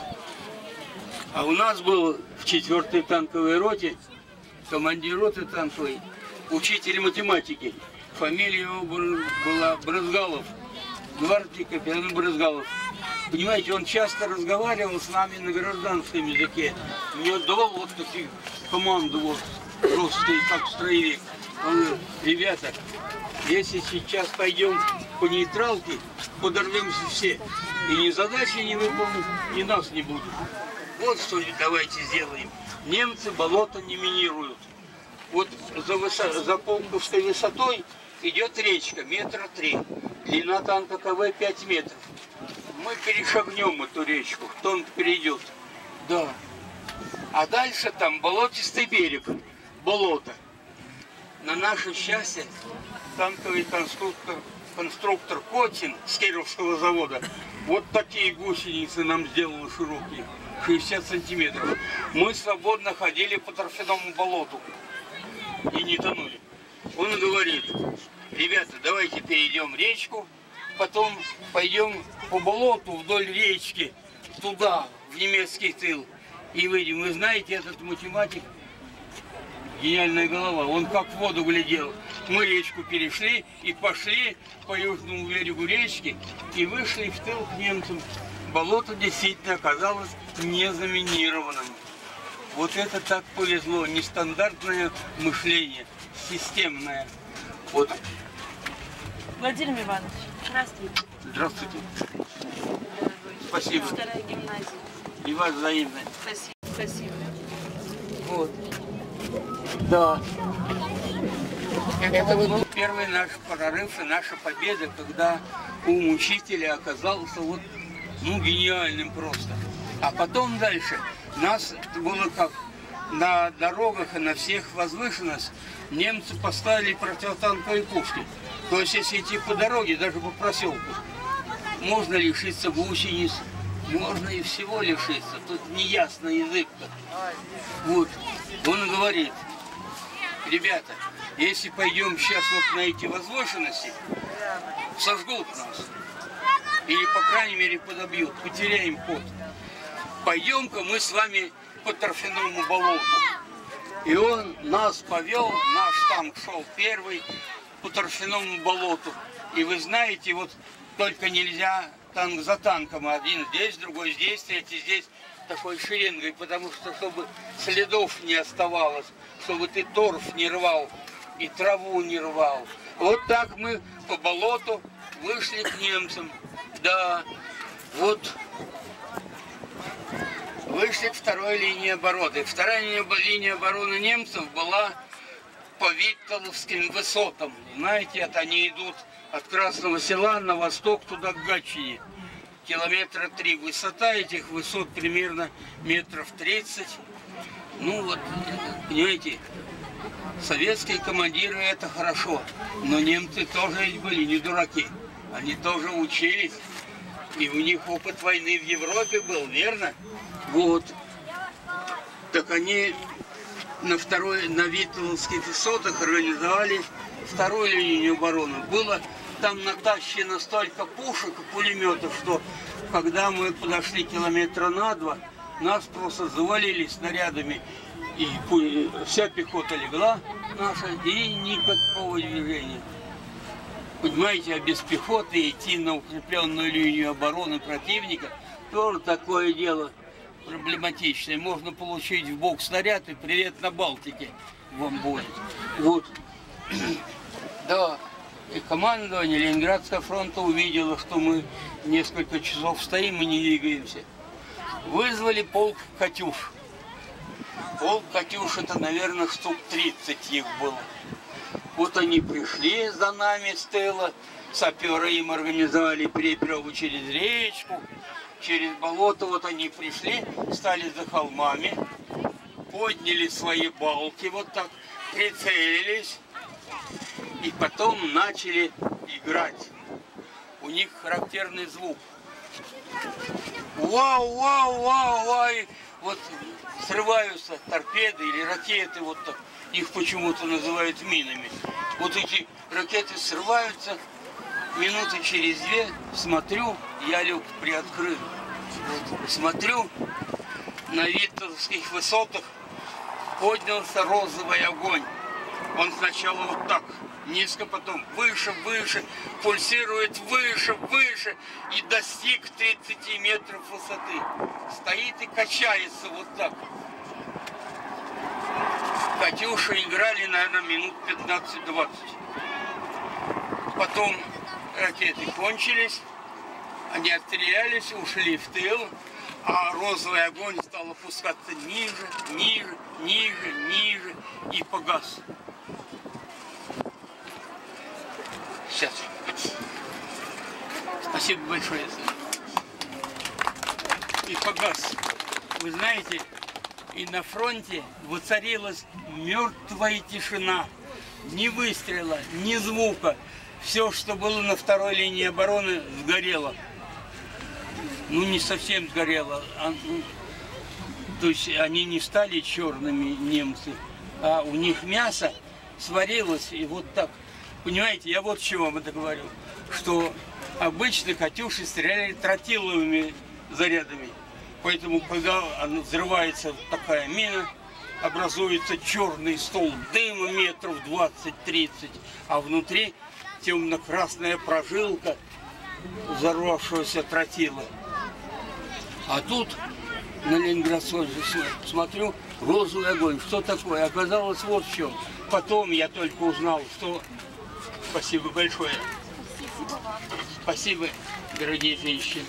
А у нас был в четвёртой танковой роте командир роты танковой, учитель математики. Фамилия его была Брызгалов, гвардии капитан Брызгалов. Понимаете, он часто разговаривал с нами на гражданском языке. Мне отдавал вот такие команды, вот, жесткие, как строевик. Он говорит: ребята, если сейчас пойдем по нейтралке, подорвемся все. И ни задачи не выполним, и нас не будет. Вот что давайте сделаем. Немцы болото не минируют. Вот за, высо... за Пулковской высотой идет речка, метра три. Длина танка КВ пять метров. Мы перешагнем эту речку, кто он перейдет. Да. А дальше там болотистый берег, болото. На наше счастье танковый конструктор, конструктор Котин с Кировского завода вот такие гусеницы нам сделал широкие, шестьдесят сантиметров. Мы свободно ходили по торфяному болоту и не тонули. Он говорит: ребята, давайте перейдем речку, потом пойдем по болоту вдоль речки, туда, в немецкий тыл, и выйдем. Вы знаете, этот математик, гениальная голова, он как в воду глядел. Мы речку перешли и пошли по южному берегу речки и вышли в тыл к немцам. Болото действительно оказалось незаминированным. Вот это так повезло, нестандартное мышление, системное. Вот. Владимир Иванович, здравствуйте. Здравствуйте. Спасибо. Вторая гимназия. И вас взаимно. Спасибо. Спасибо. Вот. Да. Это был первый наш прорыв и наша победа, когда ум учителя оказался вот, ну, гениальным просто. А потом дальше нас было как на дорогах и на всех возвышенностях немцы поставили противотанковые пушки. То есть, если идти по дороге, даже по проселку, можно лишиться гусениц, можно и всего лишиться. Тут неясный язык-то. Вот. Он говорит, ребята, если пойдем сейчас вот на эти возвышенности, сожгут нас. Или, по крайней мере, подобьют, потеряем ход. Пойдем-ка мы с вами по торфяному болоту. И он нас повел, наш танк шел первый по торфяному болоту. И вы знаете, вот только нельзя танк за танком. Один здесь, другой здесь, третий здесь, такой шеренгой. Потому что, чтобы следов не оставалось, чтобы ты торф не рвал и траву не рвал. Вот так мы по болоту вышли к немцам. Да, вот вышли к второй линии обороны. Вторая линия обороны немцев была по Виттеловским высотам. Знаете, это они идут от Красного Села на восток туда к Гатчине. Километра три. Высота этих высот примерно метров тридцать. Ну вот, понимаете, советские командиры это хорошо, но немцы тоже были не дураки. Они тоже учились, и у них опыт войны в Европе был, верно? Вот. Так они на второй, на Виттеловских высотах организовали вторую линию обороны. Было там натащено столько пушек и пулеметов, что когда мы подошли километра на два, нас просто завалили снарядами, и вся пехота легла наша, и никакого движения. Понимаете, а без пехоты идти на укрепленную линию обороны противника тоже такое дело проблематичное. Можно получить в бок снаряд и привет на Балтике вам будет. Вот. Да. И командование Ленинградского фронта увидело, что мы несколько часов стоим и не двигаемся. Вызвали полк «Катюш». Полк «Катюш» это, наверное, штук тридцать их было. Вот они пришли за нами с тыла, саперы им организовали переправу через речку, через болото. Вот они пришли, стали за холмами, подняли свои балки, вот так, прицелились, и потом начали играть. У них характерный звук. Вау, вау, вау, вау. Вот срываются торпеды или ракеты, вот так. Их почему-то называют минами. Вот эти ракеты срываются, минуты через две смотрю, я люк приоткрыл. Вот, смотрю, на Виттеловских высотах поднялся розовый огонь. Он сначала вот так, низко, потом выше, выше, пульсирует выше, выше и достиг тридцати метров высоты. Стоит и качается вот так. «Катюши» играли, наверное, минут пятнадцать-двадцать. Потом ракеты кончились, они отстрелялись, ушли в тыл, а розовый огонь стал опускаться ниже, ниже, ниже, ниже и погас. Сейчас. Спасибо большое. И погас. Вы знаете, и на фронте воцарилась мертвая тишина. Ни выстрела, ни звука. Все, что было на второй линии обороны, сгорело. Ну, не совсем сгорело. А, ну, то есть они не стали черными, немцы, а у них мясо сварилось и вот так. Понимаете, я вот чего вам это говорю, что обычно «Катюши» стреляли тротиловыми зарядами. Поэтому, когда взрывается такая мина, образуется черный столб дыма метров двадцать-тридцать, а внутри темно-красная прожилка взорвавшегося тротила. А тут на Ленинградской смотрю, розовый огонь. Что такое? Оказалось вот в чем. Потом я только узнал, что... Спасибо большое. Спасибо, дорогие женщины.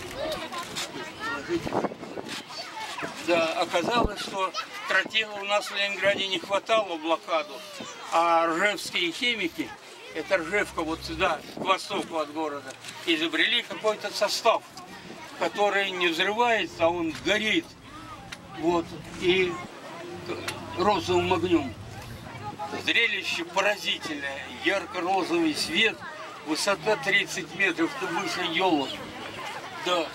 Да, оказалось, что тротила у нас в Ленинграде не хватало в блокаду, а ржевские химики, это Ржевка вот сюда, к востоку от города, изобрели какой-то состав, который не взрывается, а он горит. Вот, и розовым огнем. Зрелище поразительное, ярко-розовый свет, высота тридцать метров, выше елок. Да,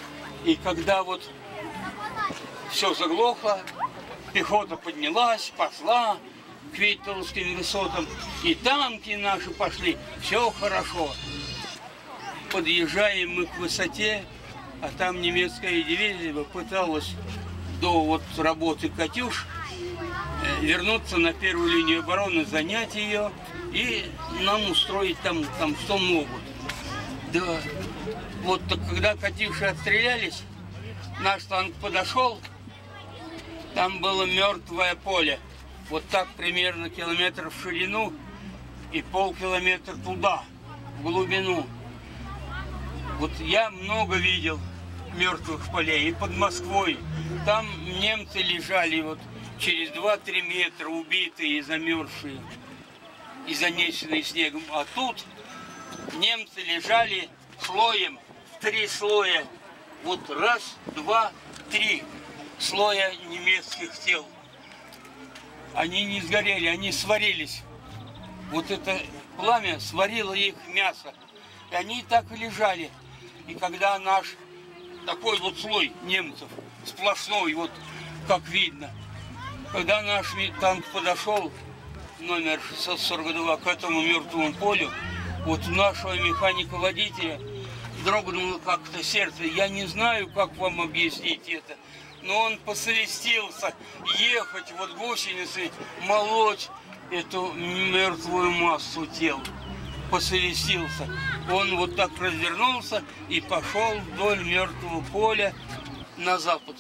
И когда вот все заглохло, пехота поднялась, пошла к Виттеловским высотам, и танки наши пошли, все хорошо. Подъезжаем мы к высоте, а там немецкая дивизия пыталась до вот работы «Катюш» вернуться на первую линию обороны, занять ее и нам устроить там, там что могут. Да, вот так, когда «Катюши» отстрелялись, наш танк подошел, там было мертвое поле. Вот так примерно километр в ширину и полкилометра туда, в глубину. Вот я много видел мертвых полей и под Москвой. Там немцы лежали вот через два-три метра, убитые и замерзшие, и занесенные снегом. А тут немцы лежали слоем, три слоя. Вот раз, два, три слоя немецких тел. Они не сгорели, они сварились. Вот это пламя сварило их мясо. И они так и лежали. И когда наш такой вот слой немцев, сплошной, вот как видно, когда наш танк подошел, номер шестьсот сорок два, к этому мертвому полю, вот у нашего механика-водителя дрогнуло как-то сердце. Я не знаю, как вам объяснить это, но он посовестился ехать, вот гусеницы, молоть эту мертвую массу тел. Посовестился. Он вот так развернулся и пошел вдоль мертвого поля на запад.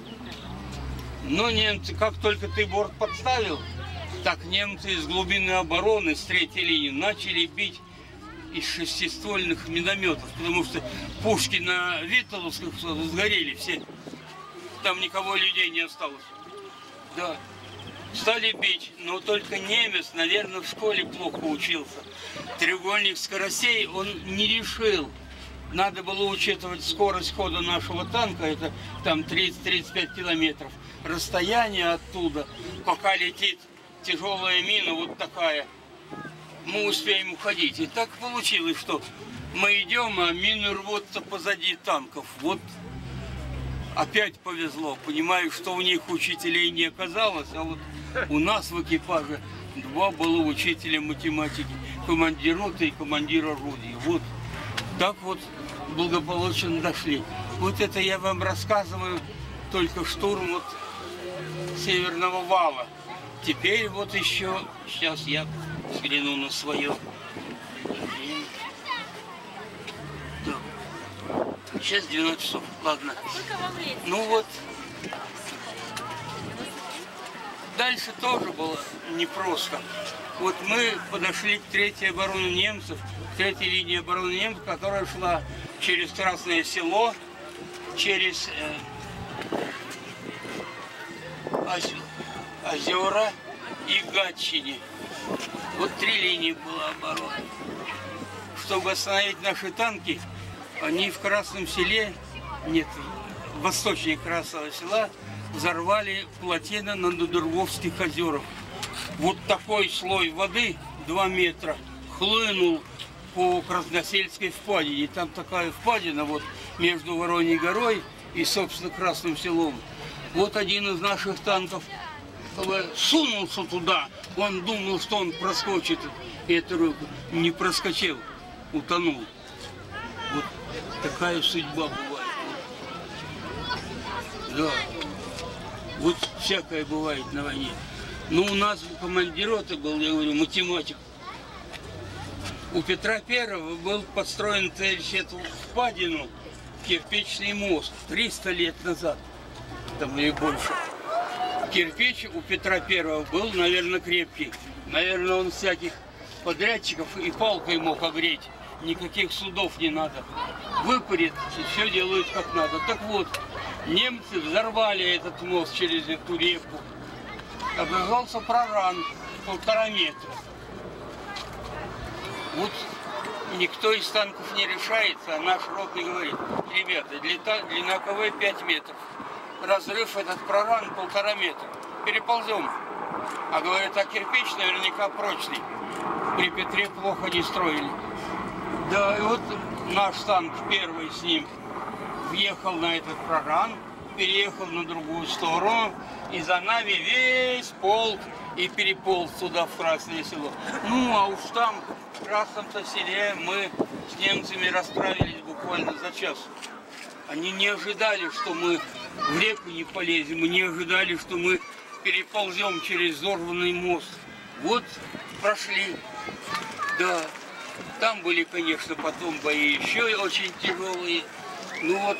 Но немцы, как только ты борт подставил, так немцы из глубины обороны, с третьей линии, начали бить из шестиствольных минометов, потому что пушки на Виттеловских сгорели все. Там никого людей не осталось. Да. Стали бить, но только немец, наверное, в школе плохо учился. Треугольник скоростей он не решил. Надо было учитывать скорость хода нашего танка, это там тридцать-тридцать пять километров. Расстояние оттуда, пока летит тяжелая мина, вот такая, мы успеем уходить. И так получилось, что мы идем, а мины рвутся позади танков. Вот опять повезло. Понимаю, что у них учителей не оказалось, а вот у нас в экипаже два было учителя математики, командир роты и командир орудия. Вот так вот благополучно дошли. Вот это я вам рассказываю только штурм вот Северного вала. Теперь вот еще, сейчас я взгляну на свое. Сейчас двенадцать часов, ладно. Ну вот. Дальше тоже было непросто. Вот мы подошли к третьей обороне немцев, к третьей линии обороны немцев, которая шла через Красное Село, через э, Озера и Гатчине. Вот три линии было обороны. Чтобы остановить наши танки, они в Красном Селе, нет, восточнее Красного Села, взорвали плотину на Дудерговских озерах. Вот такой слой воды, два метра, хлынул по Красносельской впадине. И там такая впадина вот между Вороньей горой и, собственно, Красным Селом. Вот один из наших танков сунулся туда. Он думал, что он проскочит эту руку. Не проскочил, утонул. Вот такая судьба бывает. Да. Вот всякое бывает на войне. Но у нас командир роты был, я говорю, математик. У Петра Первого был построен через эту впадину кирпичный мост триста лет назад, там или больше. Кирпич у Петра Первого был, наверное, крепкий. Наверное, он всяких подрядчиков и палкой мог огреть. Никаких судов не надо. Выпарит, и все делают как надо. Так вот, немцы взорвали этот мост через эту реку. Образовался проран полтора метра. Вот никто из танков не решается, а наш ротный говорит: ребята, длина, длина КВ пять метров. Разрыв этот проран полтора метра. Переползем. А говорят, а кирпич наверняка прочный. При Петре плохо не строили. Да, и вот наш танк первый с ним въехал на этот программ, переехал на другую сторону, и за нами весь полк и переполз туда, в Красное Село. Ну, а уж там, в Красном-то селе, мы с немцами расправились буквально за час. Они не ожидали, что мы в реку не полезем, и не ожидали, что мы переползем через взорванный мост. Вот прошли. Да, там были, конечно, потом бои еще очень тяжелые. Ну вот,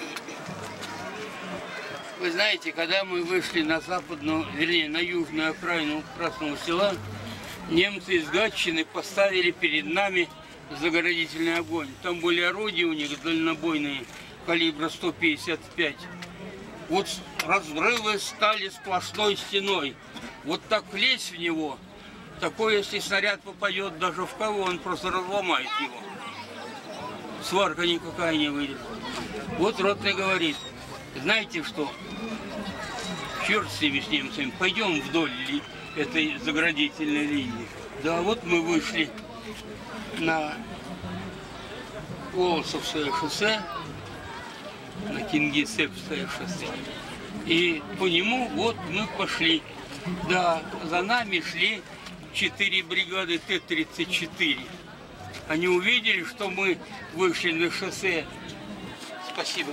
вы знаете, когда мы вышли на западную, вернее, на южную окраину Красного Села, немцы из Гатчины поставили перед нами заградительный огонь. Там были орудия у них дальнобойные, калибра сто пятьдесят пять. Вот разрывы стали сплошной стеной. Вот так лезть в него, такой, если снаряд попадет даже в кого, он просто разломает его. Сварка никакая не выйдет. Вот ротный говорит, знаете что, черт с ними, с немцами, пойдем вдоль ли, этой заградительной линии. Да, вот мы вышли на Волосовское шоссе, на Кингисеппское шоссе. И по нему вот мы пошли. Да, за нами шли четыре бригады Т тридцать четыре. Они увидели, что мы вышли на шоссе. Спасибо.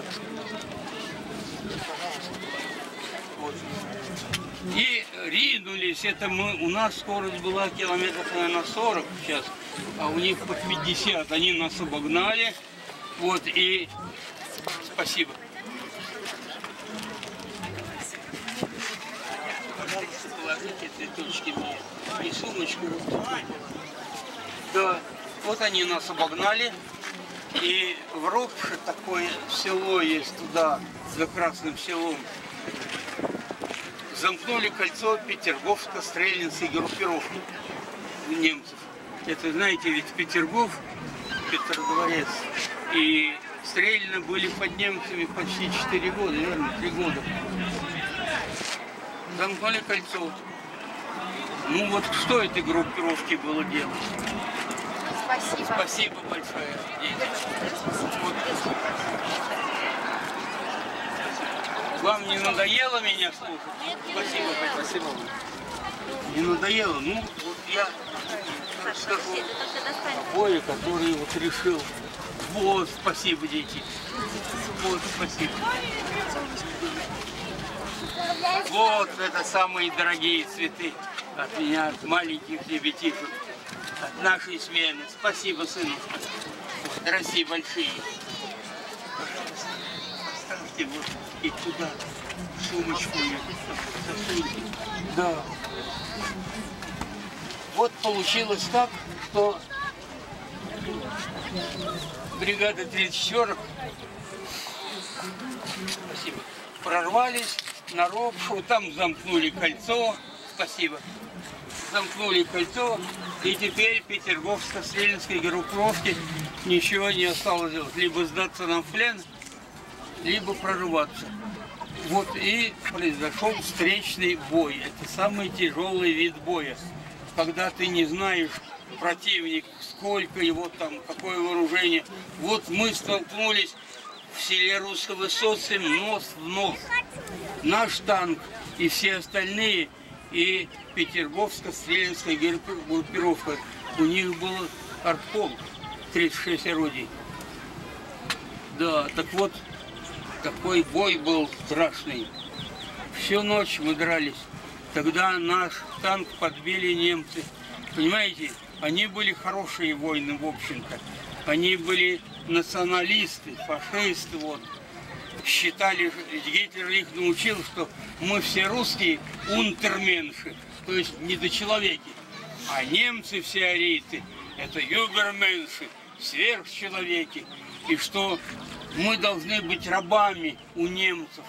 Вот. И ринулись. Это мы, у нас скорость была километров, наверное, сорок сейчас, а у них по пятьдесят. Они нас обогнали. Вот, и спасибо. Пожалуйста, положите цветочки мне и сумочку. Да, вот они нас обогнали. И в Ропше такое село есть туда, за Красным Селом. Замкнули кольцо Петерговско-Стрельнинской группировки немцев. Это, знаете, ведь Петергоф, Петродворец и Стрельно были под немцами почти четыре года, наверное, три года. Замкнули кольцо. Ну вот что этой группировке было делать? Спасибо. Спасибо большое. Вот. Вам не надоело меня слушать? Спасибо. Спасибо. Не надоело? Ну, вот я скажу бое, который вот решил. Вот, спасибо, дети. Вот, спасибо. Вот это самые дорогие цветы от меня, от маленьких ребятишек, от нашей смены. Спасибо, сыну. России большие. Поставьте вот и туда сумочку. Засуньте. Да. Вот получилось так, что бригада тридцать четыре спасибо, прорвались на Ропшу, там замкнули кольцо. Спасибо. Замкнули кольцо, и теперь Петерговско-Стрельнинской группировке ничего не осталось делать. Либо сдаться нам в плен, либо прорываться. Вот и произошел встречный бой. Это самый тяжелый вид боя. Когда ты не знаешь противник, сколько его там, какое вооружение. Вот мы столкнулись в селе Русско-Высоцком нос в нос. Наш танк и все остальные, и Петерговско-Стрельнинская группировка. У них был артполк, тридцать шесть орудий. Да, так вот, такой бой был страшный. Всю ночь мы дрались. Тогда наш танк подбили немцы. Понимаете, они были хорошие воины, в общем-то. Они были националисты, фашисты, вот. Считали, Гитлер их научил, что мы все русские унтерменши, то есть недочеловеки. А немцы все арийцы, это юберменши, сверхчеловеки. И что мы должны быть рабами у немцев.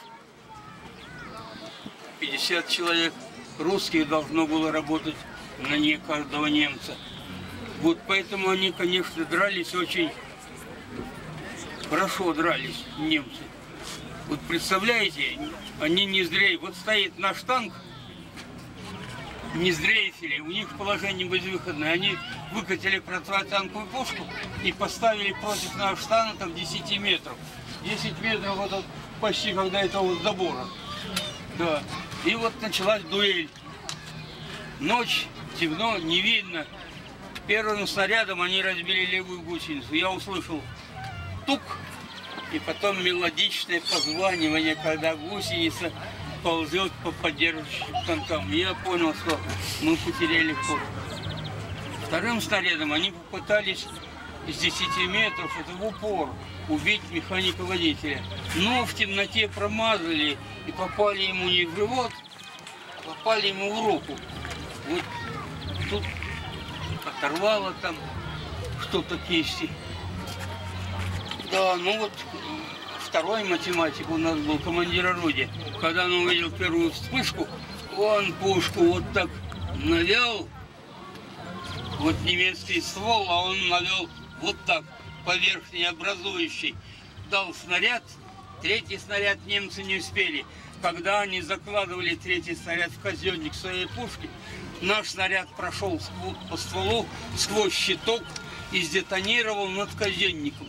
пятьдесят человек русских должно было работать на не каждого немца. Вот поэтому они, конечно, дрались очень хорошо, дрались немцы. Вот представляете, они не зря, вот стоит наш танк, не сдрейфили, у них положение безвыходное. Они выкатили противотанковую пушку и поставили против нашего танка в десяти метров. десять метров вот от, почти как до этого забора. Да. И вот началась дуэль. Ночь, темно, не видно. Первым снарядом они разбили левую гусеницу. Я услышал тук, и потом мелодичное позванивание, когда гусеница ползет по поддерживающим танкам. Я понял, что мы потеряли ход. Вторым снарядом они попытались с десяти метров, это в упор, убить механика-водителя. Но в темноте промазали и попали ему не в живот, а попали ему в руку. Вот тут оторвало там что-то кисти. Да, ну вот второй математик у нас был, командир орудия. Когда он увидел первую вспышку, он пушку вот так навел, вот немецкий ствол, а он навел вот так, по верхней образующей. Дал снаряд, третий снаряд немцы не успели. Когда они закладывали третий снаряд в казенник своей пушки, наш снаряд прошел по стволу сквозь щиток и сдетонировал над казенником.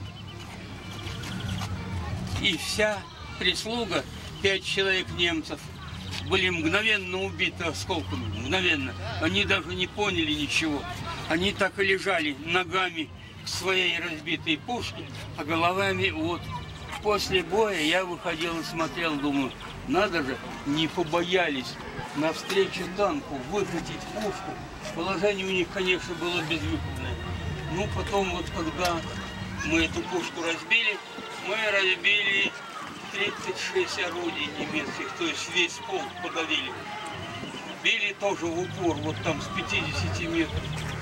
И вся прислуга, пять человек немцев, были мгновенно убиты осколками, мгновенно. Они даже не поняли ничего. Они так и лежали ногами к своей разбитой пушке, а головами вот. После боя я выходил и смотрел, думаю, надо же, не побоялись навстречу танку выхватить пушку. Положение у них, конечно, было безвыходное. Ну, потом вот, когда мы эту пушку разбили, мы разбили тридцать шесть орудий немецких, то есть весь полк подавили. Били тоже в упор, вот там с пятидесяти метров.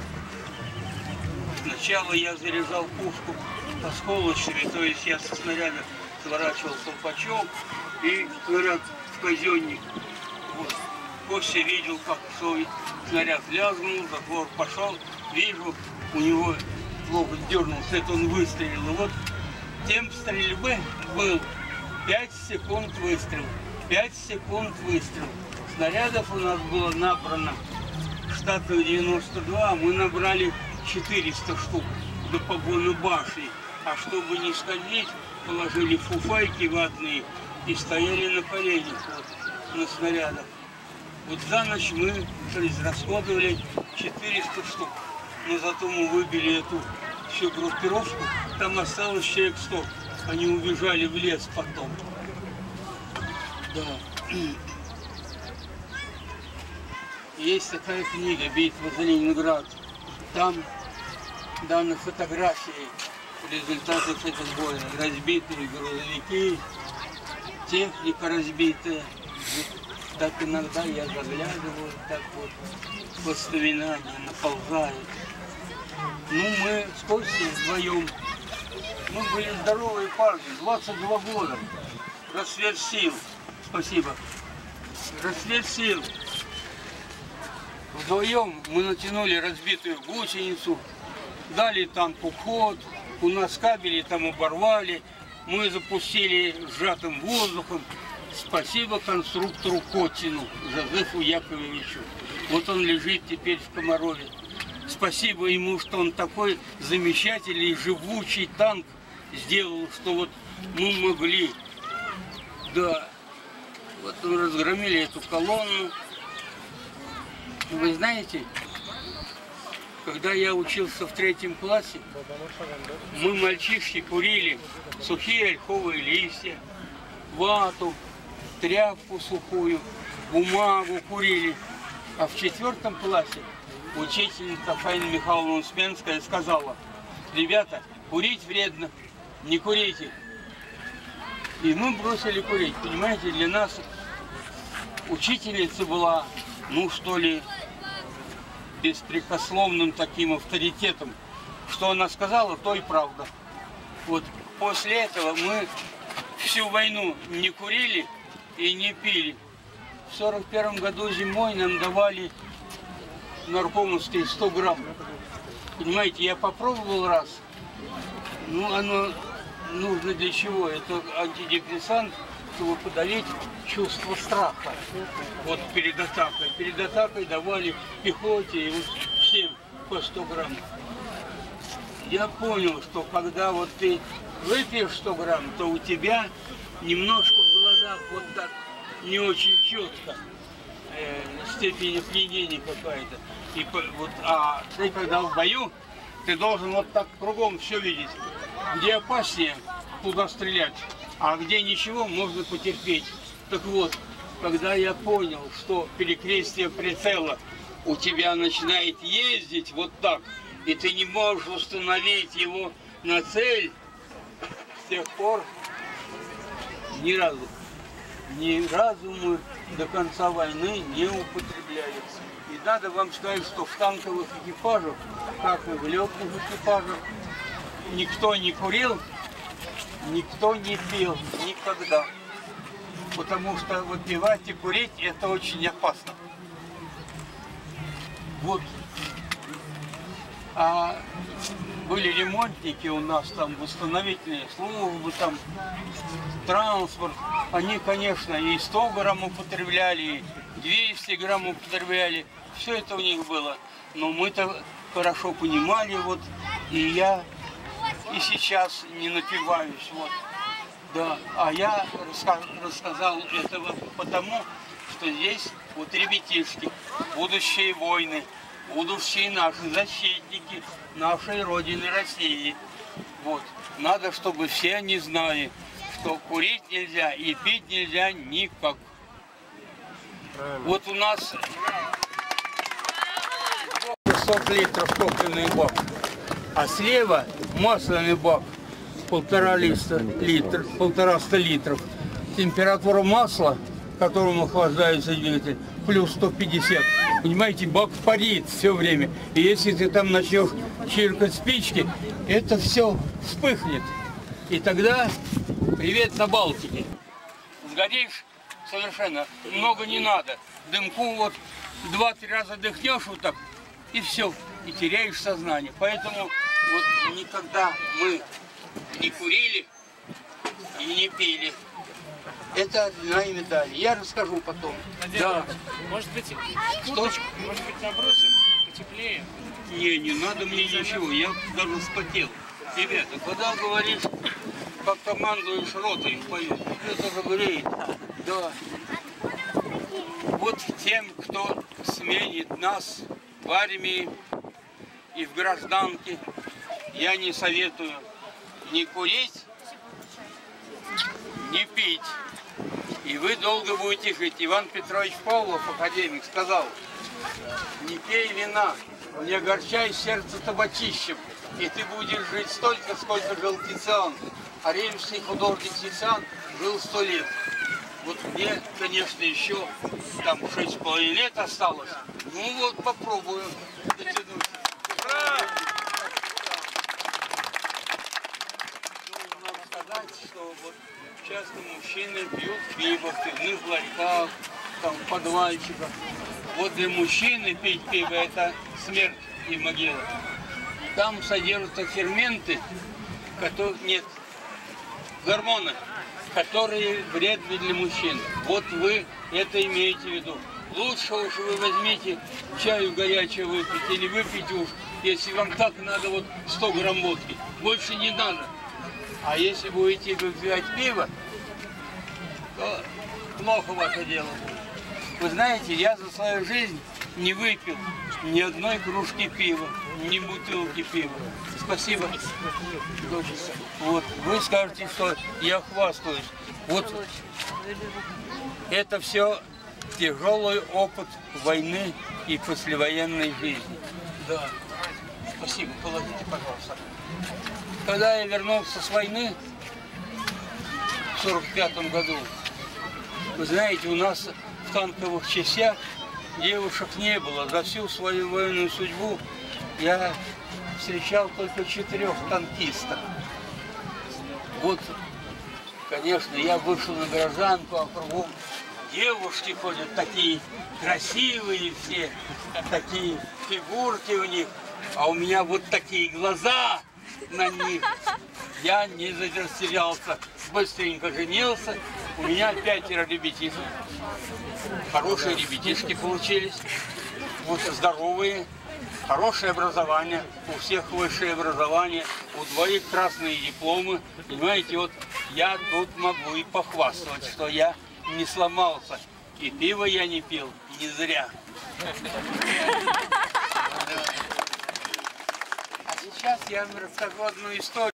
Сначала я заряжал пушку осколочными, то есть я со снаряда сворачивал колпачок и снаряд в казенник. Вот. После видел, как свой снаряд лязгнул, затвор пошел, вижу, у него локоть дернулся, это он выстрелил. И вот темп стрельбы был пять секунд выстрел, пять секунд выстрел. Снарядов у нас было набрано штатных девяносто два, мы набрали четыреста штук до погоны башни. А чтобы не скользить, положили фуфайки ватные и стояли на коленях вот, на снарядах. Вот за ночь мы израсходовали четыреста штук. Но зато мы выбили эту всю группировку, там осталось человек сто. Они убежали в лес потом. Да. Есть такая книга «Битва за Ленинград». Там даны фотографии результатов этого боя. Разбитые грузовики, техника разбитая. Так иногда я заглядываю, так вот воспоминания наползают. Ну, мы с Костей вдвоем, мы были здоровые парни, двадцать два года. Расцвет сил. Спасибо. Расцвет сил. Вдвоем мы натянули разбитую гусеницу, дали танку ход, у нас кабели там оборвали, мы запустили сжатым воздухом. Спасибо конструктору Котину Жозефу Яковлевичу. Вот он лежит теперь в Комарове. Спасибо ему, что он такой замечательный, живучий танк сделал, что вот мы могли. Да, вот мы разгромили эту колонну. Вы знаете, когда я учился в третьем классе, мы, мальчишки, курили сухие ольховые листья, вату, тряпку сухую, бумагу курили. А в четвертом классе учительница Фаина Михайловна Успенская сказала: ребята, курить вредно, не курите. И мы бросили курить. Понимаете, для нас учительница была, ну что ли, беспрекословным таким авторитетом. Что она сказала, то и правда. Вот после этого мы всю войну не курили и не пили. В сорок первом году зимой нам давали наркомовские сто грамм. Понимаете, я попробовал раз. Ну, оно нужно для чего? Это антидепрессант, чтобы подавить чувство страха. Вот перед атакой. Перед атакой давали пехоте и вот всем по сто грамм. Я понял, что когда вот ты выпьешь сто грамм, то у тебя немножко в глазах вот так не очень четко э, степень опьянения какая-то. И вот, а ты когда в бою, ты должен вот так кругом все видеть. Где опаснее, туда стрелять, а где ничего, можно потерпеть. Так вот, когда я понял, что перекрестие прицела у тебя начинает ездить вот так, и ты не можешь установить его на цель, с тех пор ни разу, ни разу мы до конца войны не употребляли. И надо вам сказать, что в танковых экипажах, как и в летных экипажах, никто не курил, никто не пил никогда. Потому что выпивать и курить это очень опасно. Вот. А были ремонтники у нас там, восстановительные службы, там, транспорт. Они, конечно, и сто грамм употребляли, и двести грамм употребляли. Все это у них было. Но мы-то хорошо понимали, вот, и я и сейчас не напиваюсь, вот. Да, а я раска рассказал этого потому, что здесь вот ребятишки, будущие войны, будущие наши защитники нашей Родины России. Вот. Надо, чтобы все они знали, что курить нельзя и пить нельзя никак. Правильно. Вот у нас сорок литров топливный бак, а слева масляный бак. Полтора литра, литр, полтораста литров. Температура масла, которому охлаждается двигатель, плюс сто пятьдесят. Понимаете, бак парит все время. И если ты там начнешь чиркать спички, это все вспыхнет. И тогда привет на Балтике. Сгоришь совершенно, много не надо. Дымку вот два-три раза дыхнешь вот так, и все, и теряешь сознание. Поэтому вот никогда мы не курили и не пили. Это одна медаль. Я расскажу потом. Да. Может быть, Что? курточку, может быть, набросим потеплее? Не, не надо мне ничего. Я даже вспотел. Ребята, когда говоришь, как командуешь ротой в бою, это же греет. Да. Вот тем, кто сменит нас в армии и в гражданке, я не советую не курить, не пить. И вы долго будете жить. Иван Петрович Павлов, академик, сказал: не пей вина, не огорчай сердце табачищем, и ты будешь жить столько, сколько жил Тициан. А римский художник Тициан жил сто лет. Вот мне, конечно, еще там шесть с половиной лет осталось. Ну вот, попробую дотянуть. Ура! Должен сказать, что вот часто мужчины пьют пиво в пивных ларьках, там, в подвальчиках. Вот для мужчины пить пиво – это смерть и могила. Там содержатся ферменты, которые, нет, гормоны, которые вредны для мужчин. Вот вы это имеете в виду. Лучше уж вы возьмите чаю горячего выпить или выпить уж, если вам так надо, вот сто грамм водки. Больше не надо. А если будете выпивать пиво, то плохо ваше дело будет. Вы знаете, я за свою жизнь не выпил ни одной кружки пива, ни бутылки пива. Спасибо. Вот, вы скажете, что я хвастаюсь. Вот это все тяжелый опыт войны и послевоенной жизни. Да. Спасибо, положите, пожалуйста. Когда я вернулся с войны в сорок пятом году, вы знаете, у нас в танковых частях девушек не было. За всю свою военную судьбу я встречал только четырех танкистов. Вот, конечно, я вышел на гражданку, а кругом девушки ходят такие красивые все, такие фигурки у них, а у меня вот такие глаза на них. Я не растерялся, быстренько женился, у меня пятеро ребятишек. Хорошие ребятишки получились. вот здоровые, хорошее образование, у всех высшее образование, у двоих красные дипломы. Понимаете, вот я тут могу и похвастать, что я не сломался. И пиво я не пил, не зря. А сейчас я вам расскажу одну историю.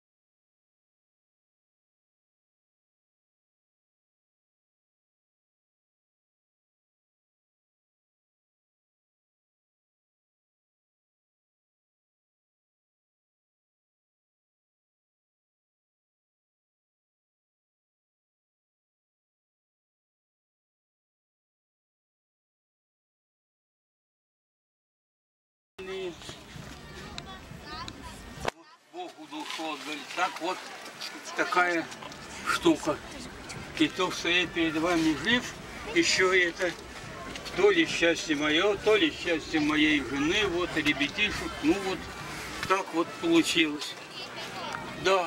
Богу душу отдали. Так вот такая штука. И то, что я перед вами жив, еще это то ли счастье мое, то ли счастье моей жены, вот, и ребятишек. Ну вот так вот получилось. Да.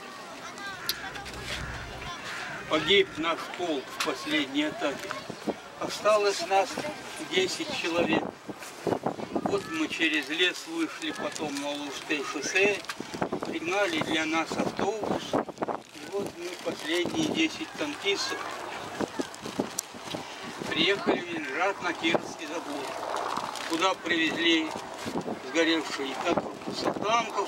Погиб наш полк в последней атаке. Осталось нас десять человек. Вот мы через лес вышли потом на Лужское шоссе, пригнали для нас автобус. И вот мы последние десять танкистов приехали в Ленинград на Кировский завод, куда привезли сгоревшие корпуса танков.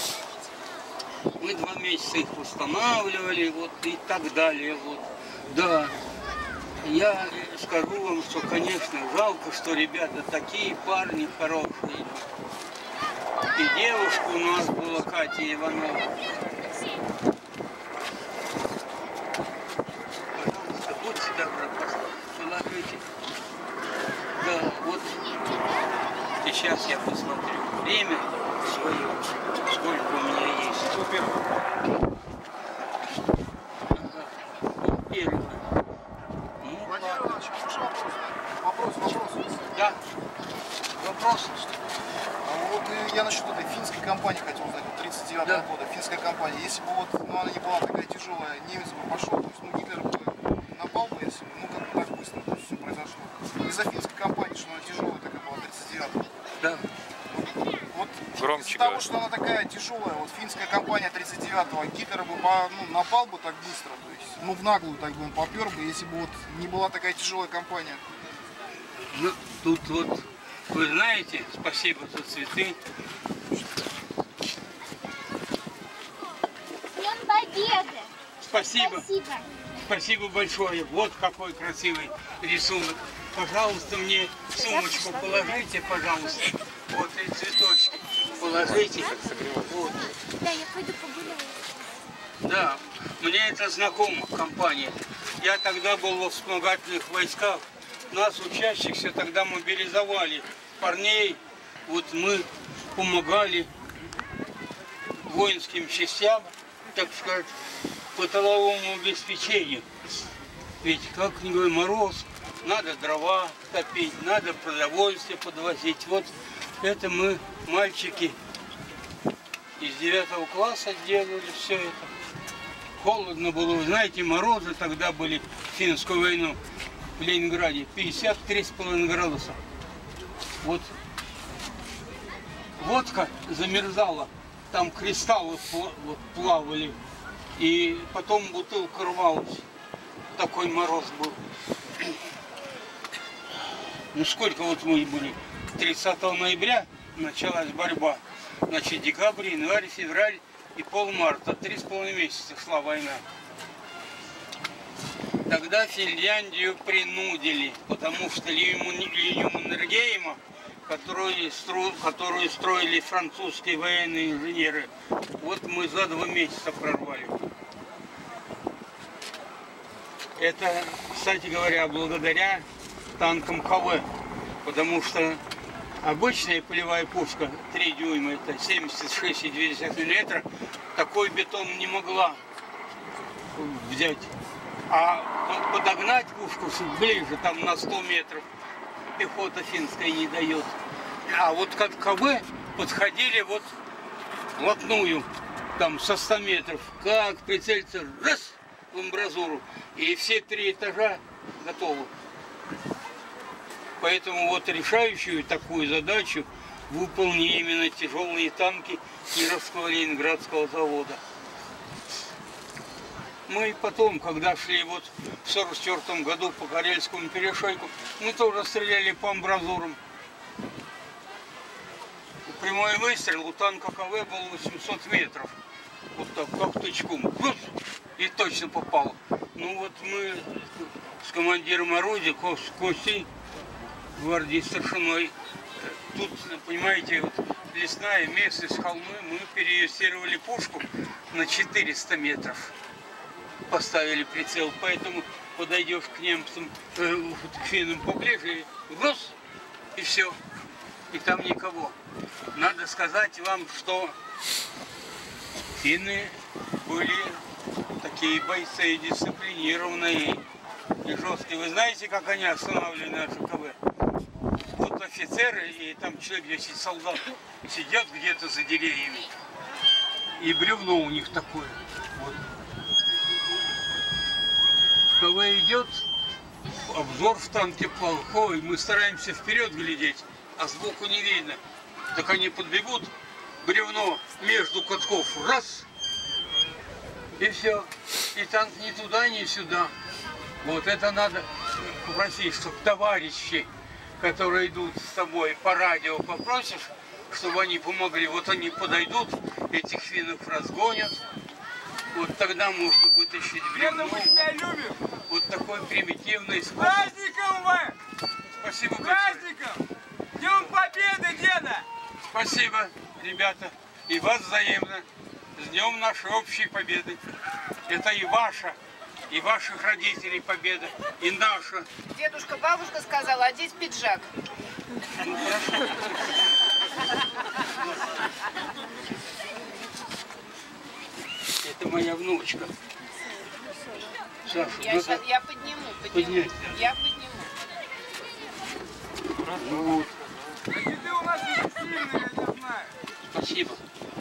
Мы два месяца их восстанавливали, вот и так далее. Вот. Да. Я скажу вам, что, конечно, жалко, что ребята такие парни хорошие. И девушка у нас была, Катя Иванова. Пожалуйста, будьте добры, положите. Да, вот сейчас я посмотрю время свое, сколько у меня есть. Супер. Первое. Вопрос, вопрос. Да. Вопрос. А вот э, я насчет этой финской компании хотел узнать, вот тридцать девятого Да. года, финская компания, если бы вот, ну она не была такая тяжелая, немец бы пошел, то есть, ну Гитлер бы напал бы, если бы, ну как бы так быстро то есть, все произошло. Из-за финской компании, что она тяжелая такая была, тридцать девятого. Да. Вот Громче из-за того, говори. что она такая тяжелая, вот финская компания тридцать девятого, Гитлер бы по, ну, напал бы так быстро, то есть, ну в наглую так бы он попер бы, если бы вот не была такая тяжелая компания. Ну, тут вот, вы знаете, спасибо за цветы. Днем Победы! Спасибо. Спасибо! Спасибо большое. Вот какой красивый рисунок. Пожалуйста, мне сумочку положите, пожалуйста. Вот и цветочки. Положите. Вот. Да, я пойду погуляю. Да, мне это знакомо, компания. Я тогда был во вспомогательных войсках. Нас, учащихся, тогда мобилизовали. Парней, вот мы помогали воинским частям, так сказать, по тыловому обеспечению. Ведь, как ни говорю, мороз, надо дрова топить, надо продовольствие подвозить. Вот это мы, мальчики, из девятого класса делали все это. Холодно было, вы знаете, морозы тогда были в финскую войну в Ленинграде, пятьдесят три с половиной градуса. Вот водка замерзала, там кристаллы вот плавали, и потом бутылка рвалась. Такой мороз был. Ну сколько вот мы были? тридцатого ноября началась борьба. Значит, декабрь, январь, февраль и полмарта. Три с половиной месяца шла война. Тогда Финляндию принудили, потому что линию Маннергейма, которую, стро... которую строили французские военные инженеры, вот мы за два месяца прорвали. Это, кстати говоря, благодаря танкам КВ, потому что обычная полевая пушка три дюйма, это семьдесят шесть и две десятых миллиметра, такой бетон не могла взять. А подогнать пушку ближе, там на сто метров, пехота финская не дает. А вот как КВ подходили вот вплотную, там со ста метров, как прицелиться, раз, в амбразуру, и все три этажа готовы. Поэтому вот решающую такую задачу выполнили именно тяжелые танки Кировского Ленинградского завода. Мы потом, когда шли вот в сорок четвёртом году по Карельскому перешейку, мы тоже стреляли по амбразурам. Прямой выстрел у танка КВ был восемьсот метров. Вот так, как тычком. И точно попал. Ну вот мы с командиром орудия, Костей, гвардии старшиной, тут, понимаете, вот лесная местность, холмы, мы переюстировали пушку на четыреста метров. Поставили прицел, поэтому подойдешь к немцам, э, к финнам поближе, груз, и все. И там никого. Надо сказать вам, что финны были такие бойцы дисциплинированные и жесткие. Вы знаете, как они останавливали наше КВ? Вот офицеры и там человек десять солдат сидят где-то за деревьями. И бревно у них такое. Вот. КВ идет, обзор в танке плохой, мы стараемся вперед глядеть, а сбоку не видно. Так они подбегут, бревно между катков, раз, и все. И танк ни туда, ни сюда. Вот это надо попросить, чтобы товарищи, которые идут с тобой по радио, попросишь, чтобы они помогли. Вот они подойдут, этих финнов разгонят. Вот тогда можно вытащить бревно. Мы тебя любим! Вот такой примитивный способ. Праздником вы! Спасибо большое. Праздником! Днем Победы, деда! Спасибо, ребята. И вас взаимно. С днем нашей общей победы. Это и ваша, и ваших родителей победа, и наша. Дедушка, бабушка сказала, одеть пиджак. Ну, хорошо. Это моя внучка. Саша, Я, ну, щас, я подниму, подниму. Поднять. Я подниму. ну вот. А деды у нас не сильные, я не знаю. Спасибо.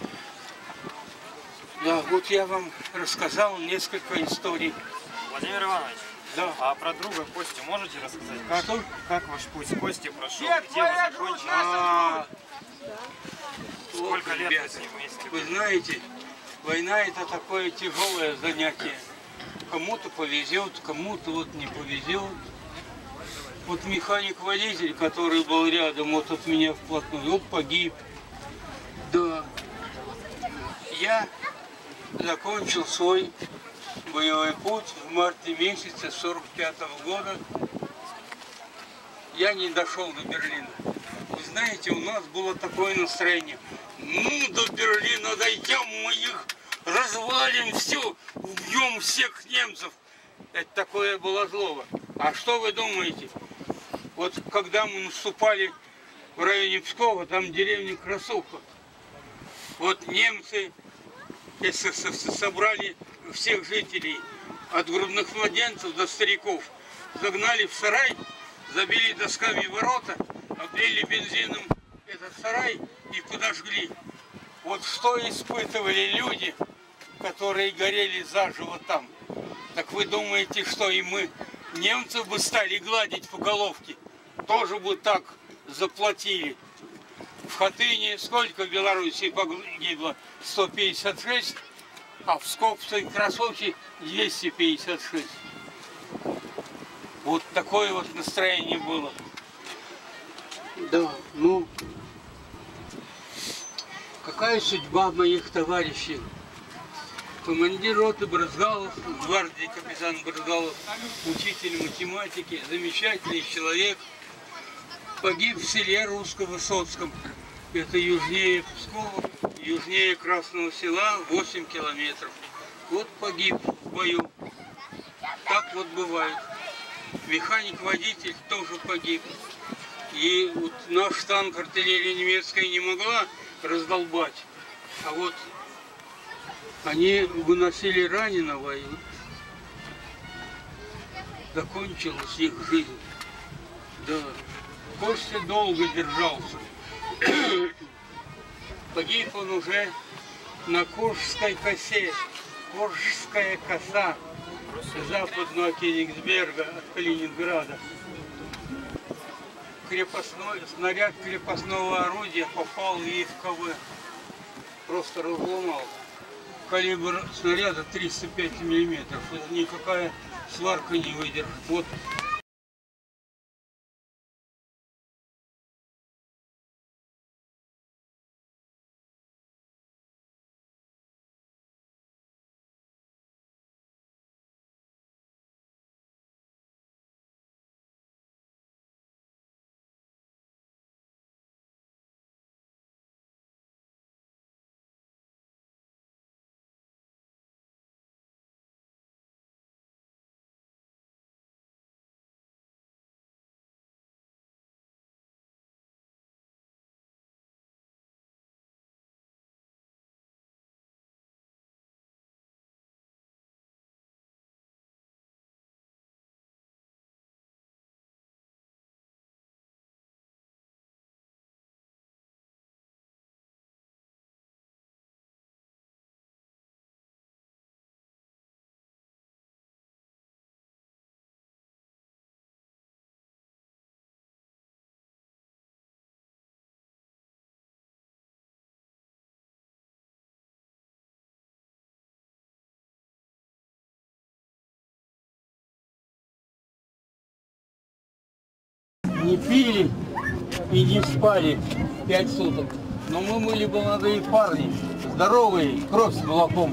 Да, вот я вам рассказал несколько историй. Владимир Иванович, Да. а про друга Костю можете рассказать? Как, Что? как ваш путь с Костей прошел? Дед, Где вы твоя закончили? грудь, наша А, Сколько ох, лет вы ребята, с ним вместе Вы были? знаете, война это такое тяжелое занятие. Кому-то повезет, кому-то вот не повезет. Вот механик-водитель, который был рядом, вот от меня вплотную, он погиб. Да. Я закончил свой боевой путь в марте месяце сорок пятого года. Я не дошел до Берлина. Вы знаете, у нас было такое настроение. Ну, до Берлина дойдем, мы их развалим, все, убьем всех немцев. Это такое было слово. А что вы думаете? Вот когда мы наступали в районе Пскова, там деревня Красуха. Вот немцы собрали всех жителей, от грудных младенцев до стариков, загнали в сарай, забили досками ворота, облили бензином этот сарай и подожгли. Вот что испытывали люди, которые горели заживо там. Так вы думаете, что и мы, немцев бы стали гладить по головке, тоже бы так заплатили? В Хатыне сколько в Белоруссии погибло? сто пятьдесят шесть, а в Скопской Красухе двести пятьдесят шесть. Вот такое вот настроение было. Да, ну, какая судьба моих товарищей? Командир роты Брызгалов, гвардии капитан Брызгалов, учитель математики, замечательный человек, погиб в селе Русско-Высоцком. Это южнее Пскова, южнее Красного Села, восемь километров. Вот погиб в бою. Так вот бывает. Механик-водитель тоже погиб. И вот наш танк артиллерия немецкая не могла раздолбать. А вот они выносили раненого, и закончилась их жизнь. Да. Костя долго держался. Погиб он уже на Куршской косе. Куршская коса западного Кенигсберга от Калининграда. крепостной, снаряд крепостного орудия попал ей в КВ. Просто разломал. Калибр снаряда триста пять миллиметров. Это никакая сварка не выдержит. Вот. Не пили и не спали пять суток. Но мы были молодые парни, здоровые, кровь с молоком.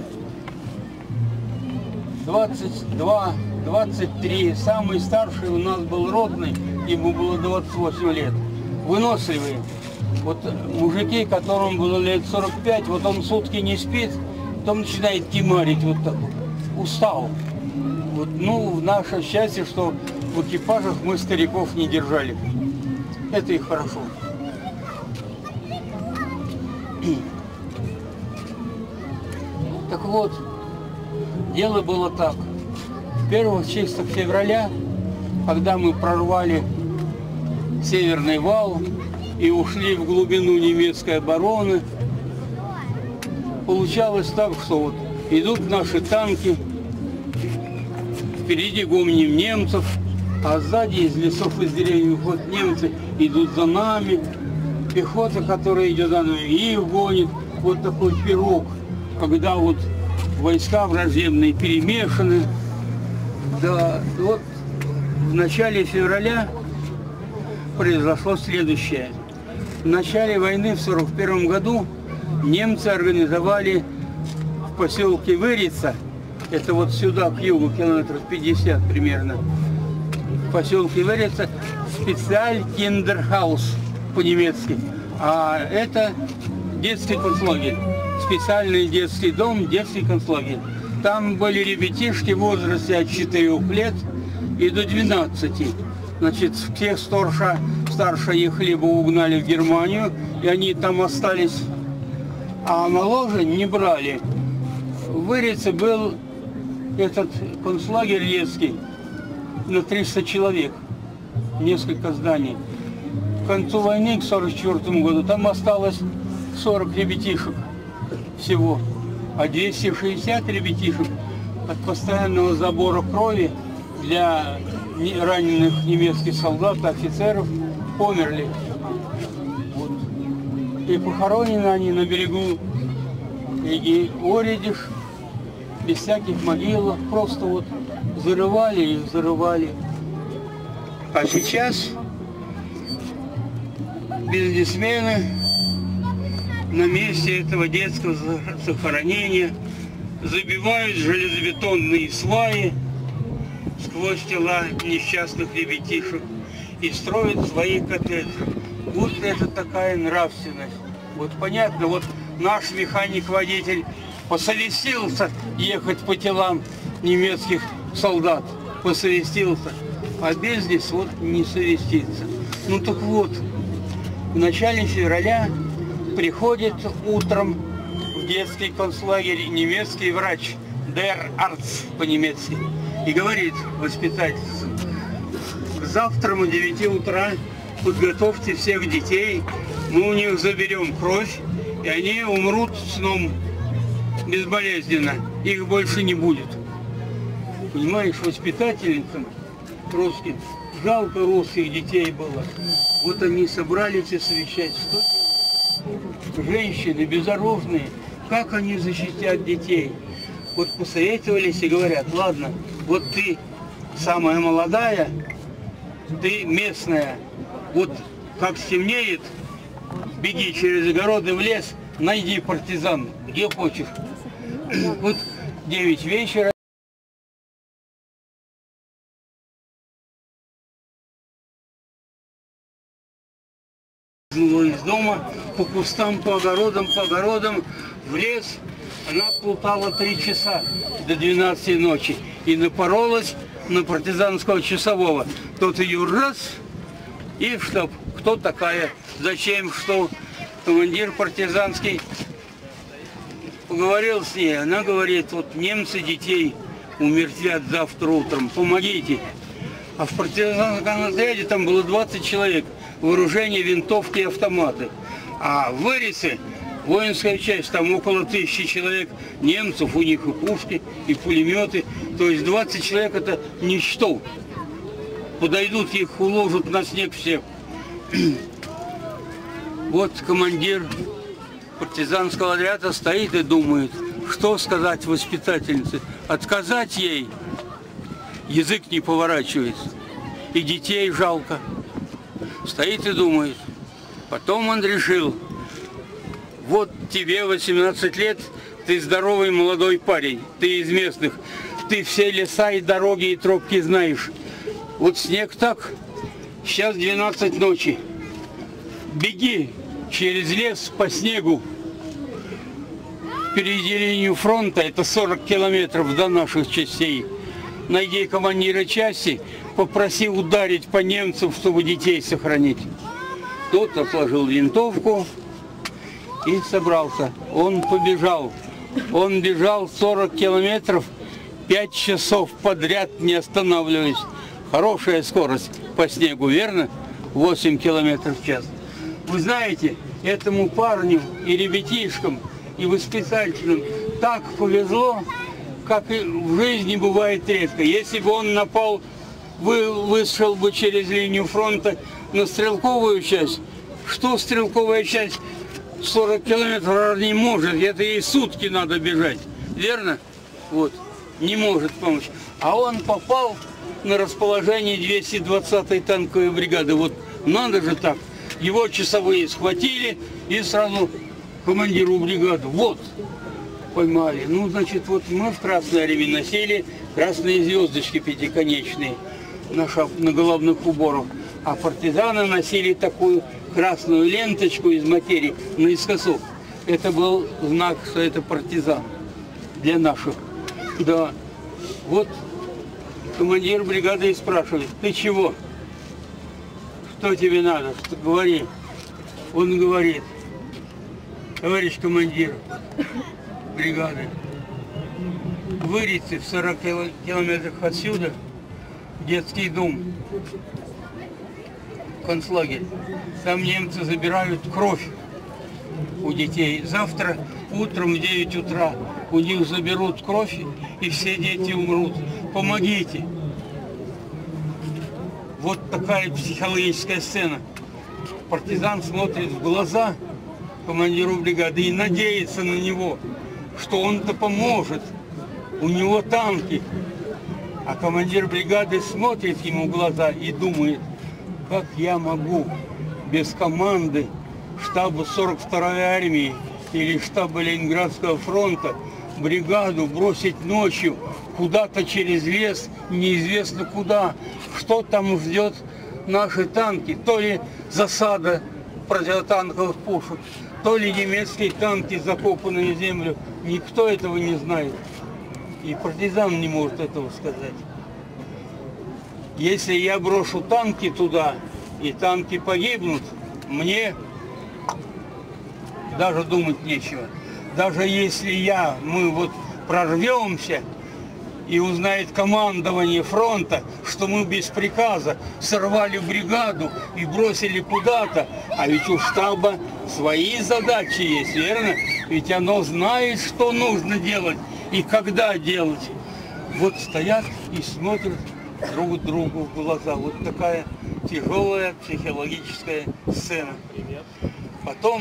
двадцать два, двадцать три. Самый старший у нас был ротный, ему было двадцать восемь лет. Выносливые. Вот мужики, которым было лет сорок пять, вот он сутки не спит, потом начинает кимарить вот так вот. Устал. Вот, ну, наше счастье, что в экипажах мы стариков не держали. Это и хорошо. Так вот, дело было так. первых числах февраля, когда мы прорвали Северный вал и ушли в глубину немецкой обороны, получалось так, что вот идут наши танки, впереди гомоним немцев, а сзади из лесов, из деревьев вот немцы идут за нами, пехота, которая идет за нами, их гонит. Вот такой пирог, когда вот войска враждебные перемешаны. Да, вот в начале февраля произошло следующее. В начале войны в сорок первом году немцы организовали в поселке Вырица, это вот сюда, к югу, километров пятьдесят примерно, в поселке Вырица, специаль Киндерхаус по-немецки. А это детский концлагерь, специальный детский дом, детский концлагерь. Там были ребятишки в возрасте от четырёх лет и до двенадцати. Значит, всех старше, старше их либо угнали в Германию, и они там остались, а моложе не брали. В Вырице был этот концлагерь детский на триста человек, несколько зданий. К концу войны, к сорок четвёртому году, там осталось сорок ребятишек всего, а двести шестьдесят ребятишек от постоянного забора крови для раненых немецких солдат, офицеров померли. Вот. И похоронены они на берегу реки Оредиш, без всяких могилок, просто вот зарывали их, зарывали. А сейчас бизнесмены на месте этого детского захоронения забивают железобетонные сваи сквозь тела несчастных ребятишек и строят свои коттеджи. Будто это такая нравственность. Вот понятно, вот наш механик-водитель посовестился ехать по телам немецких солдат, посовестился, а бизнес вот не совестится. Ну так вот, в начале февраля приходит утром в детский концлагерь немецкий врач, der Arzt по-немецки, и говорит воспитательнице: завтра о девяти утра подготовьте всех детей, мы у них заберем кровь, и они умрут сном безболезненно, их больше не будет. Понимаешь, воспитательницам русским жалко русских детей было. Вот они собрались освещать. Что делать? Женщины безоружные, как они защитят детей? Вот посоветовались и говорят, ладно, вот ты самая молодая, ты местная, вот как стемнеет, беги через огороды в лес, найди партизан, где хочешь. Вот девять вечера. Из дома по кустам, по огородам, по огородам в лес. Она плутала три часа до двенадцати ночи и напоролась на партизанского часового. Тот ее раз и в штаб. Кто такая? Зачем? Что? Командир партизанский поговорил с ней. Она говорит, вот немцы детей умертвят завтра утром. Помогите. А в партизанском отряде там было двадцать человек. Вооружение, винтовки и автоматы. А в Вырице воинская часть, там около тысячи человек немцев, у них и пушки, и пулеметы. То есть двадцать человек это ничто. Подойдут, их уложат на снег всех. Вот командир партизанского отряда стоит и думает, что сказать воспитательнице. Отказать ей язык не поворачивается. И детей жалко. Стоит и думает. Потом он решил, вот тебе восемнадцать лет, ты здоровый молодой парень, ты из местных, ты все леса и дороги и тропки знаешь. Вот снег так, сейчас двенадцать ночи. Беги через лес по снегу. Впереди линию фронта, это сорок километров до наших частей. Найди командира части, попроси ударить по немцам, чтобы детей сохранить. Тот отложил винтовку и собрался. Он побежал. Он бежал сорок километров, пять часов подряд, не останавливаясь. Хорошая скорость по снегу, верно? восемь километров в час. Вы знаете, этому парню и ребятишкам, и воспитателям так повезло, как и в жизни бывает редко. Если бы он напал, вы, вышел бы через линию фронта на стрелковую часть, что стрелковая часть сорок километров не может, это ей сутки надо бежать, верно? Вот, не может помочь. А он попал на расположение двести двадцатой танковой бригады. Вот надо же так. Его часовые схватили и сразу командиру бригады. Вот. Поймали. Ну, значит, вот мы в Красной Армии носили красные звездочки пятиконечные на, шап... на головных уборах. А партизаны носили такую красную ленточку из материи наискосок. Это был знак, что это партизан для наших. Да. Вот командир бригады и спрашивает, ты чего? Что тебе надо? Что говори? Он говорит, товарищ командир бригады, в Вырице, в сорока километрах отсюда, детский дом, концлагерь. Там немцы забирают кровь у детей. Завтра утром в девять утра у них заберут кровь, и все дети умрут. Помогите. Вот такая психологическая сцена. Партизан смотрит в глаза командиру бригады и надеется на него, что он-то поможет. У него танки. А командир бригады смотрит ему в глаза и думает, как я могу без команды штаба сорок второй армии или штаба Ленинградского фронта бригаду бросить ночью куда-то через лес, неизвестно куда. Что там ждет наши танки? То ли засада противотанковых пушек, то ли немецкие танки, закопанные в землю. Никто этого не знает. И партизан не может этого сказать. Если я брошу танки туда, и танки погибнут, мне даже думать нечего. Даже если я, мы вот прорвемся, и узнает командование фронта, что мы без приказа сорвали бригаду и бросили куда-то, а ведь у штаба свои задачи есть, верно? Ведь оно знает, что нужно делать и когда делать. Вот стоят и смотрят друг другу в глаза. Вот такая тяжелая психологическая сцена. Потом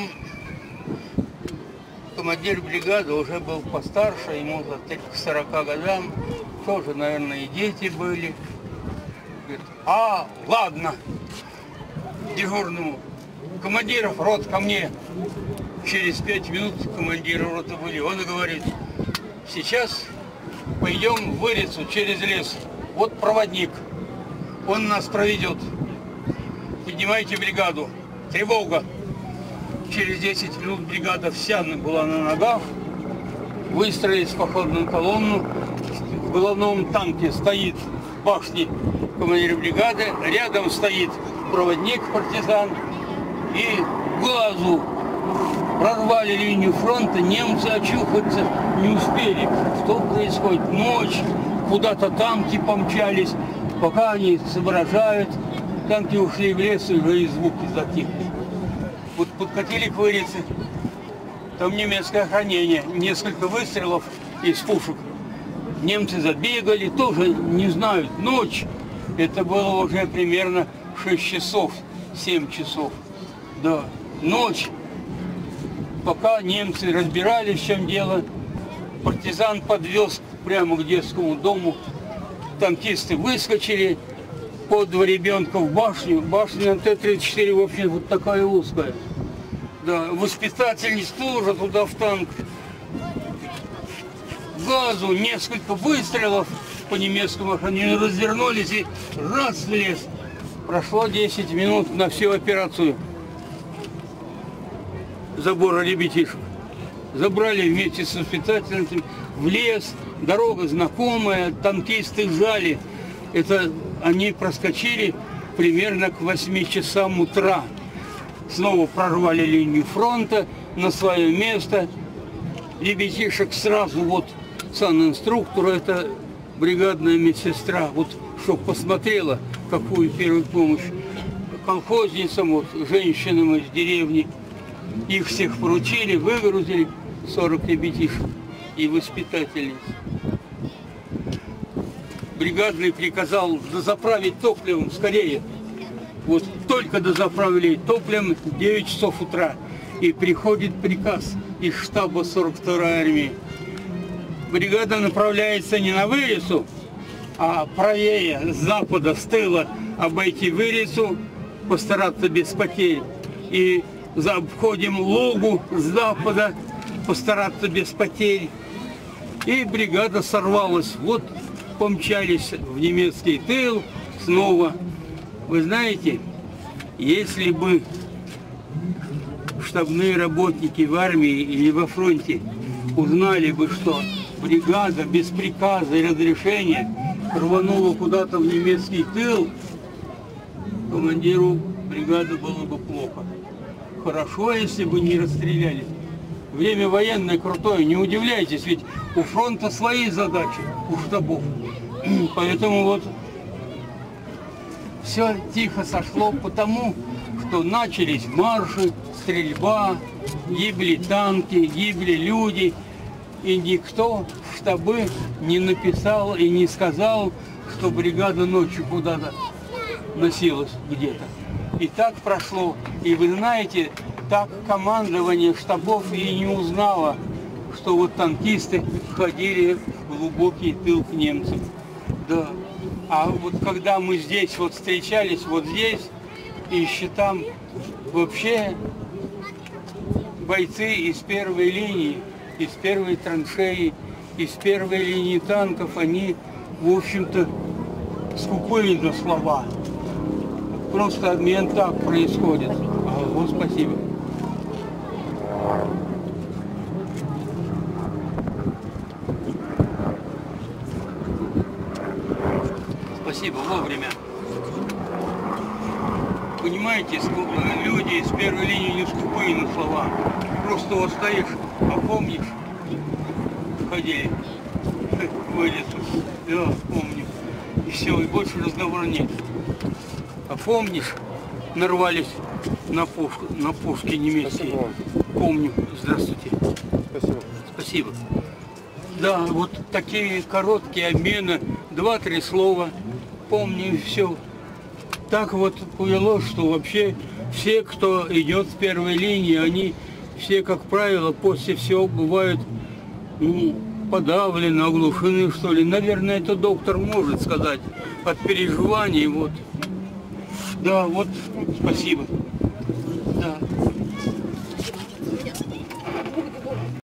командир бригады уже был постарше, ему к сорока годам, тоже, наверное, и дети были. Говорит, а, ладно, дежурному, командиров рот ко мне. Через пять минут командиры роты были. Он говорит, сейчас пойдем в Вырицу через лес. Вот проводник, он нас проведет. Поднимайте бригаду. Тревога. Через десять минут бригада вся была на ногах. Выстроились в походную колонну. В головном танке стоит в башне командир бригады. Рядом стоит проводник партизан. И глазу прорвали линию фронта. Немцы очухаться не успели. Что происходит? Ночь. Куда-то танки помчались. Пока они соображают, танки ушли в лес, и уже и звуки затихли. Вот подкатили к Вырице, там немецкое охранение, несколько выстрелов из пушек. Немцы забегали, тоже не знают, ночь. Это было уже примерно шесть часов, семь часов. Да, ночь. Пока немцы разбирались, в чем дело, партизан подвез прямо к детскому дому. Танкисты выскочили, по два ребенка в башню. Башня на Т тридцать четыре вообще вот такая узкая. Да, воспитательница тоже туда в танк. Газу, несколько выстрелов по немецкому охранению, развернулись и раз в лес. Прошло десять минут на всю операцию забора ребятишек. Забрали вместе с воспитательницей в лес. Дорога знакомая, танкисты жали. Это они проскочили примерно к восьми часам утра. Снова прорвали линию фронта на свое место. Ребятишек сразу вот санинструктору, это бригадная медсестра, вот чтобы посмотрела, какую первую помощь колхозницам, вот, женщинам из деревни. Их всех поручили, выгрузили, сорок ребятишек и воспитательниц. Бригадный приказал дозаправить топливом скорее. Вот только дозаправили топливом девять часов утра. И приходит приказ из штаба сорок второй армии. Бригада направляется не на Вырицу, а правее, с запада, с тыла обойти Вырицу, постараться без потерь. И обходим Лугу с запада, постараться без потерь. И бригада сорвалась. Вот помчались в немецкий тыл снова. Вы знаете, если бы штабные работники в армии или во фронте узнали бы, что бригада без приказа и разрешения рванула куда-то в немецкий тыл, командиру бригады было бы плохо. Хорошо, если бы не расстреляли. Время военное крутое, не удивляйтесь, ведь у фронта свои задачи, у штабов. Поэтому вот все тихо сошло, потому что начались марши, стрельба, гибли танки, гибли люди. И никто в штабы не написал и не сказал, что бригада ночью куда-то носилась где-то. И так прошло. И вы знаете, так командование штабов и не узнало, что вот танкисты ходили в глубокий тыл к немцам. Да. А вот когда мы здесь вот встречались, вот здесь, и еще там вообще бойцы из первой линии, из первой траншеи, из первой линии танков, они, в общем-то, скупые на слова. Просто обмен так происходит. А, вот спасибо. Спасибо, вовремя. Понимаете, люди из первой линии не скупые на слова. Просто вот стоишь, а помнишь, ходили в лесу. Да, помню. И все, и больше разговора нет. А помнишь, нарвались на пушку, на пушки немецкие. Помню. Здравствуйте. Спасибо. Спасибо. Да, вот такие короткие обмены, два-три слова. помню, все. Так вот повело, что вообще все, кто идет в первой линии, они все, как правило, после всего бывают ну, подавлены, оглушены, что ли. Наверное, это доктор может сказать от переживаний. Вот. Да, вот, спасибо. Да.